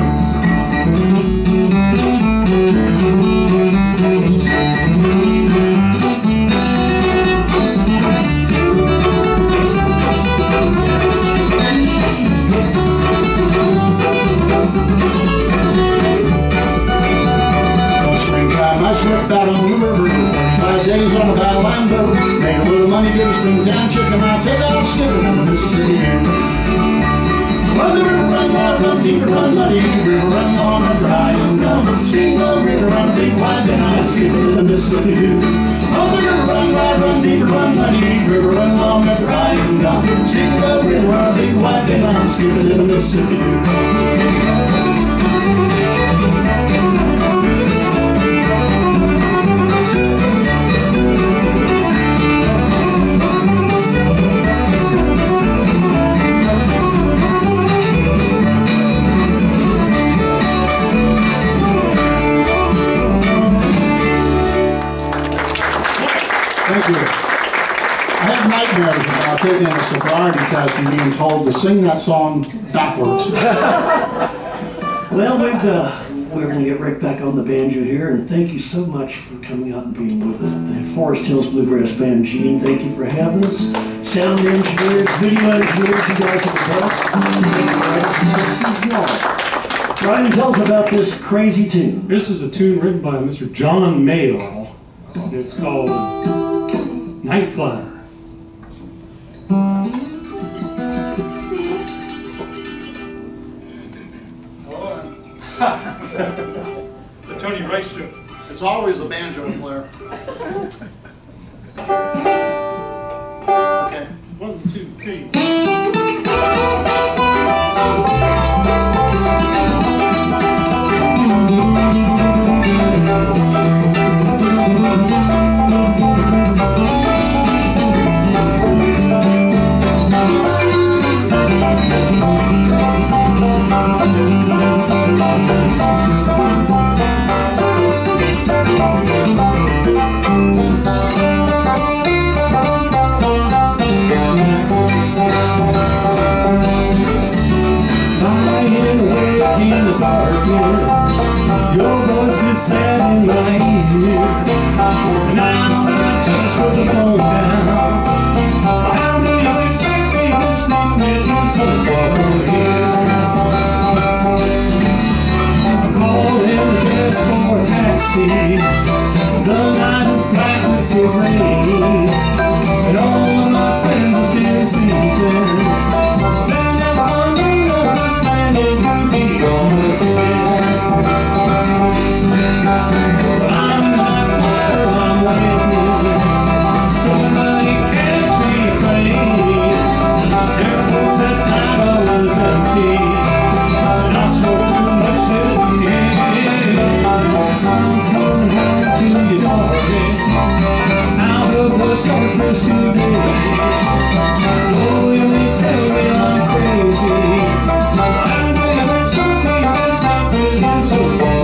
Springtime, I slipped out on the river, thirty-five days on a bow-line boat. Made a little money, did a springtime chicken, I'll take off skipping in the Mississippi Dude. Well, the river run wide, run deep, run muddy, river run long and dry and down. Steamboat river run big wide, and I'm skipping in the Mississippi Dude. Oh, the river run wide, run deep, run muddy, river run long and dry and down. Steamboat river run big wide, and I'm skipping in the Mississippi Dude. Thank you. I have nightmares about taking a sobriety test and being told to sing that song backwards. Well, we've, uh, we're going to get right back on the banjo here, and thank you so much for coming out and being with us. The Forest Hills Bluegrass Band, Gene, thank you for having us. Sound engineers, video engineers, you guys are the best. Thank you, Ryan, tell us about this crazy tune. This is a tune written by Mister John Mayall. It's called Night Flyer. The Tony Rice tune. It's always a banjo player. Okay. One, two, three. Your voice is sad in my ear, and I know that I just put the phone down. How do you expect me to sleep with you so far from here? I'm calling just for a taxi. The night is black with the rain, and all of my friends are still sleeping. They're never under this planning to be on the bed. Somebody catch me playing. There was that night I was empty, and I spoke too much to the end. I'm coming home to you, darling, out of the darkness today. Oh, you may tell me I'm crazy, I'm never talking this up with you so far.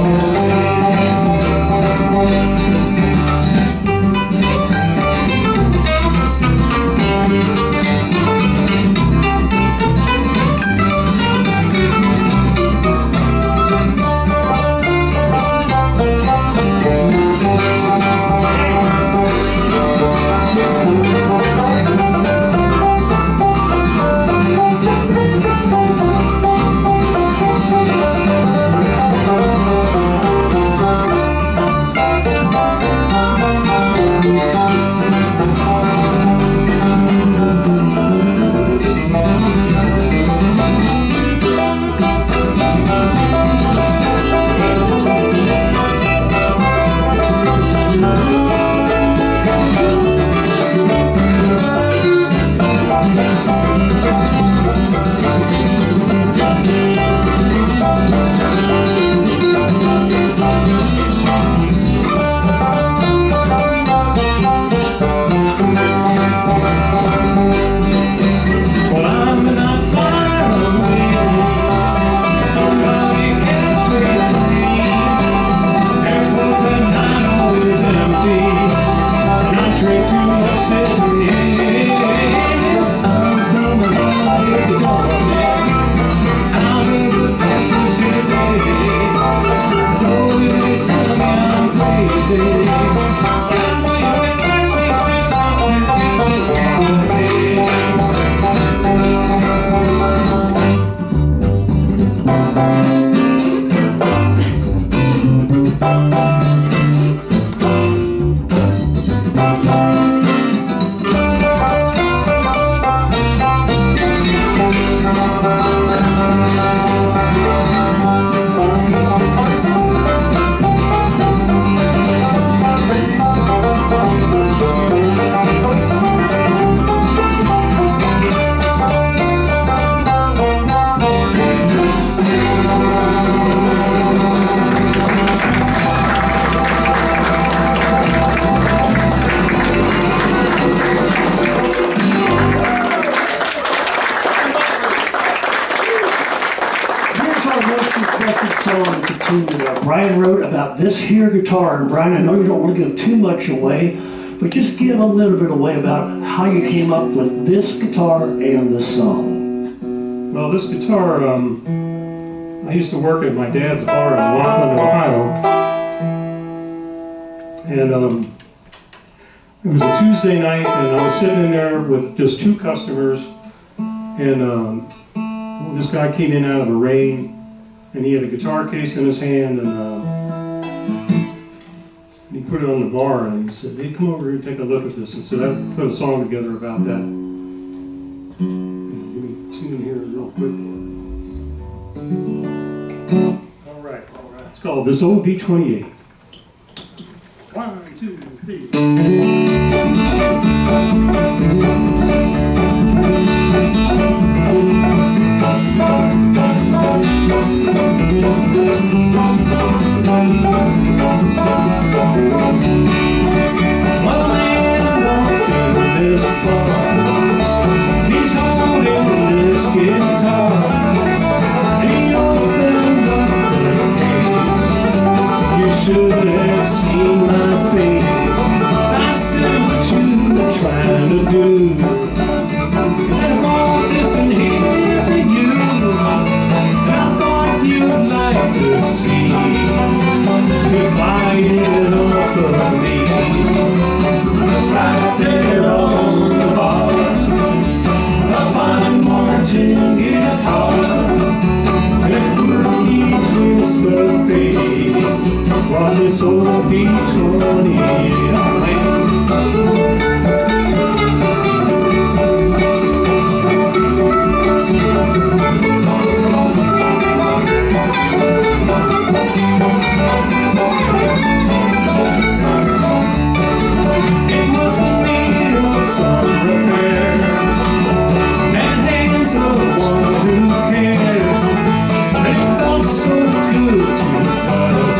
song is a tune that uh, Brian wrote about this here guitar. And Brian, I know you don't want to give too much away, but just give a little bit away about how you came up with this guitar and this song. Well, this guitar, um, I used to work at my dad's bar in Laughlin, Ohio. And um, it was a Tuesday night, and I was sitting in there with just two customers. And um, this guy came in out of the rain, and he had a guitar case in his hand, and uh, he put it on the bar, and he said, "Hey, come over here and take a look at this." And so I put a song together about that. Give me a tune here real quick. All right, all right. It's called This Old D twenty-eight. One, two, three. This old D twenty-eight. It was a need of some repair, and hands of one who cared. They felt so good to touch.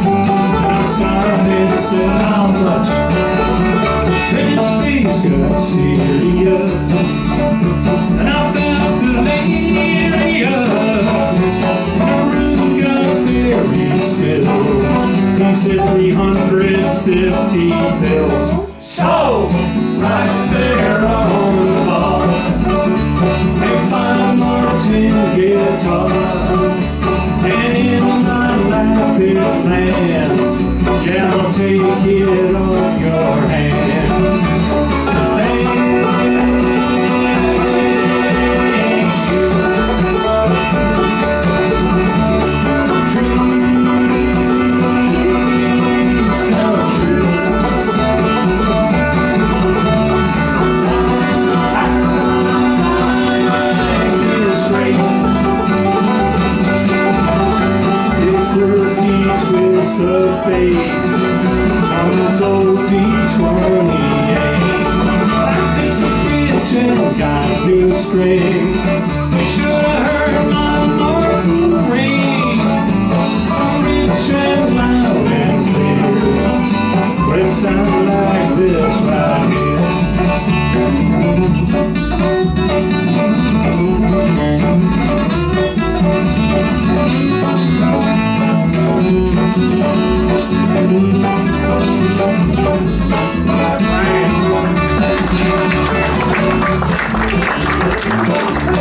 And said how much, and his face got serious, and I felt delirious. My room got very still. He said three hundred fifty bills. So, right there on the bar, a fine Martin guitar, and in my lap it lands. Yeah, I'll take it off your hand. Thank you. Dreams come true. Life is great. It could be twists of fate. This old D twenty-eight, I think some rich and got this string. You should have heard my Martin ring, so rich and loud and clear. But it sounded like this right here. Thank you.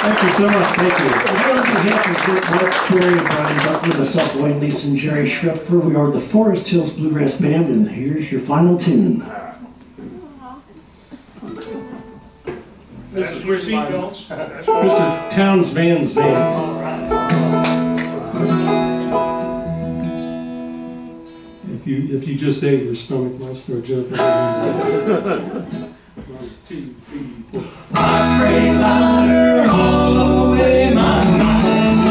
Thank you so much. Thank you. Well, on behalf of Dick, Mark Story, and Brian Buckman, myself, Wayne Leeson, and Jerry Schrepfer, we are the Forest Hills Bluegrass Band, and here's your final tune. That's your seatbelts. Mister Towns Van Zandt. If you if you just ate, your stomach might start jumping. One, two, three, four. My Freightliner all the way, my mind.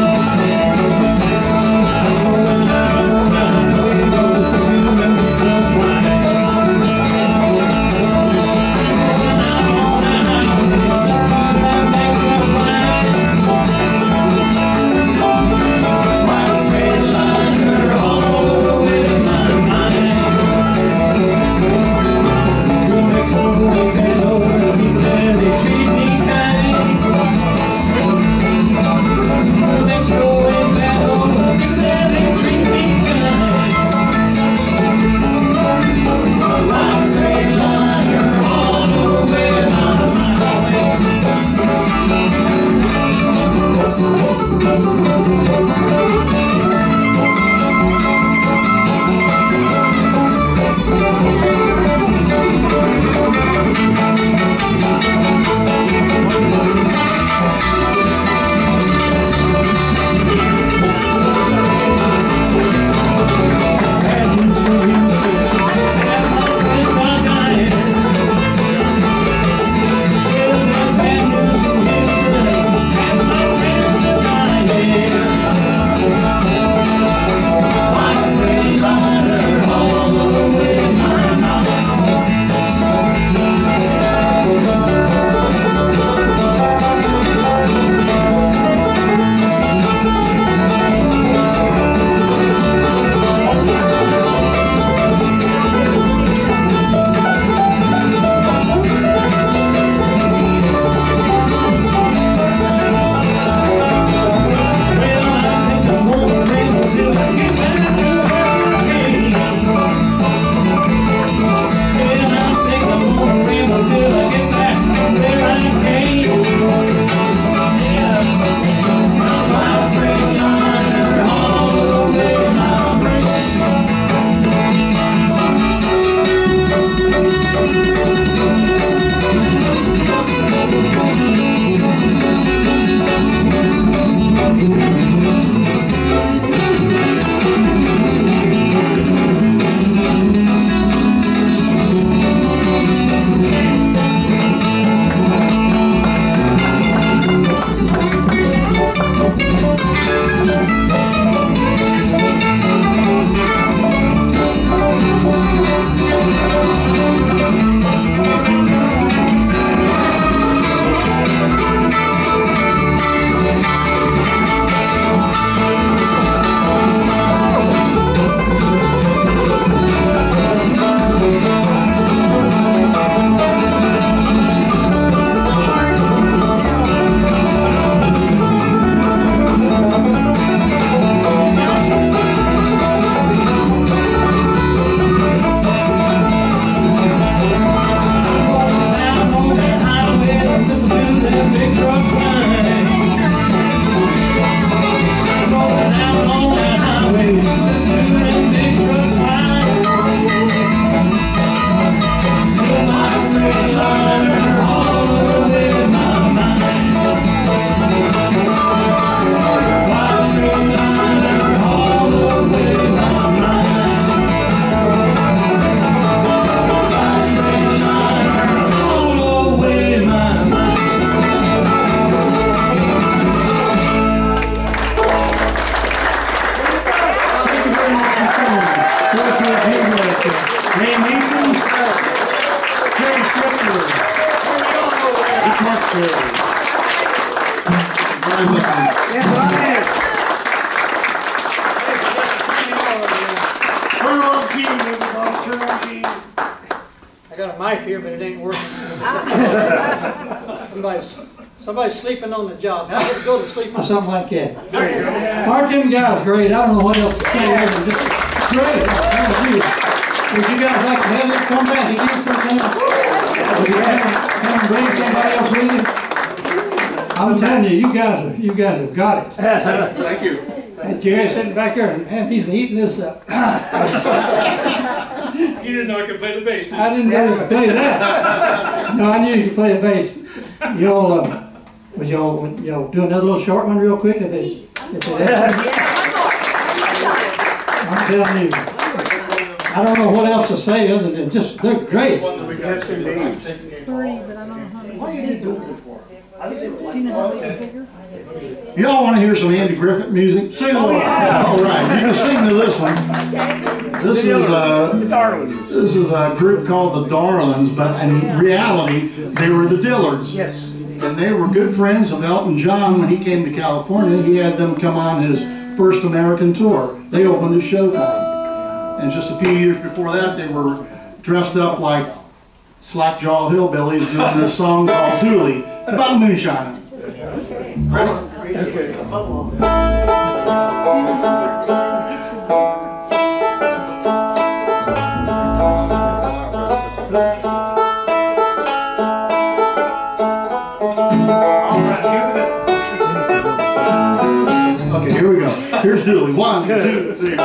Wayne Leeson, Jerry Schrepfer, Dick Markfield. Brian Buckman. Turn on key, everybody, turn on key. I got a mic here, but it ain't working. somebody's, somebody's sleeping on the job. How did it go to sleep or something like that? There you go. Mark, them guys great. I don't know what else to say. It's great. Thank you. Would you guys like to have it come back again sometime? Would you have them bring somebody else with you? I I'm telling you, you guys have, you guys have got it. Thank you. And Jerry's sitting back there, and man, he's eating this up. You didn't know I could play the bass, did you? I didn't know you could play that. No, I knew you could play the bass. Y'all, uh, would y'all, would y'all do another little short one real quick if it, if it I'm telling you, I don't know what else to say other than just, they're great. One that we got to do. I'm taking game Three, but I don't know how many. What are you doing it for? I think they were Do like, you know how okay. many bigger? Y'all want to hear some Andy Griffith music? Sing along. All right, you can sing to this one. This is uh, this is a group called the Darlings, but in reality, they were the Dillards. Yes. And they were good friends of Elton John when he came to California. He had them come on his first American tour. They opened his show for him. And just a few years before that, they were dressed up like slack-jawed hillbillies doing this song called Dooley. It's about moonshine. Okay, here we go. Here's Dooley. One, two, three.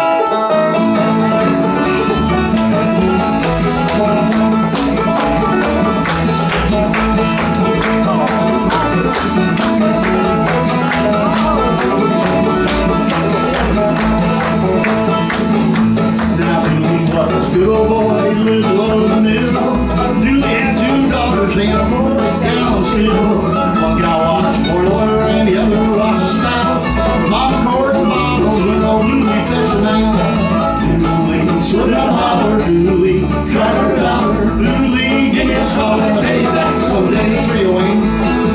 Now Dooley was a good old boy, he lived below the middle. Dooley had two daughters and a forty gallon still. One guy watched boiler and the other watched the spout. Mama poured the bottles and old Dooley fixed them out. Dooley slid out holler, Dooley tried her dollar. Dooley give me a scholar, pay back someday. It's real Wayne.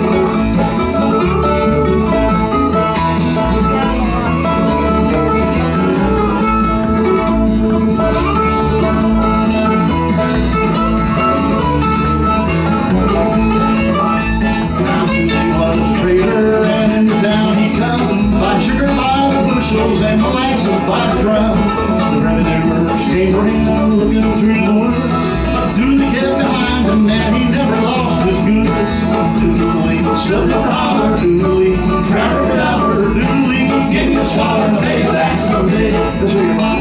And molasses by the drum. The revenuers came around looking through the woods. Dooley kept behind him and he never lost his goods. Dooley stood up holler, Dooley tried her dollar. Dooley give me a swallow, pay back someday. That's where your mama.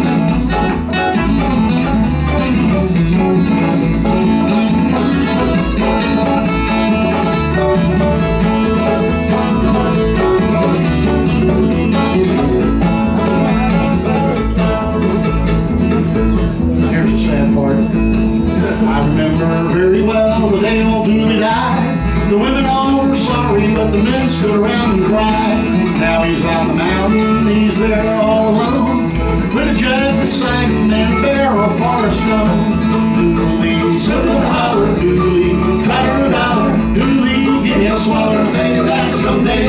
I remember very well the day old Dooley died. The women all were sorry, but the men stood around and cried. Now he's on the mountain, he's there all alone, with a jug beside him and a barrel full of stone. Dooley stood and hollered, Dooley tried her a dollar. Dooley give me a swallow, pay back someday.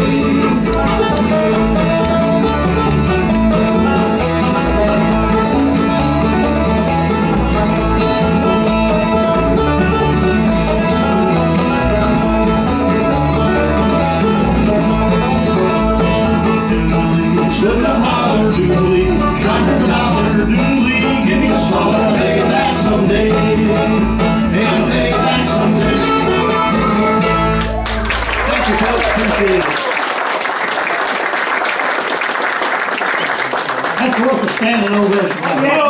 Stood up holler, Dooley, tried her dollar. Dooley, give me a swallow, pay back someday. And pay back someday. Thank you, folks. Appreciate it. That's worth a standing ovation. Whoa!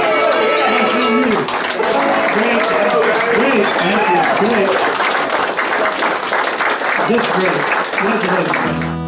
Great, great, thank you, great. Just great. Congratulations.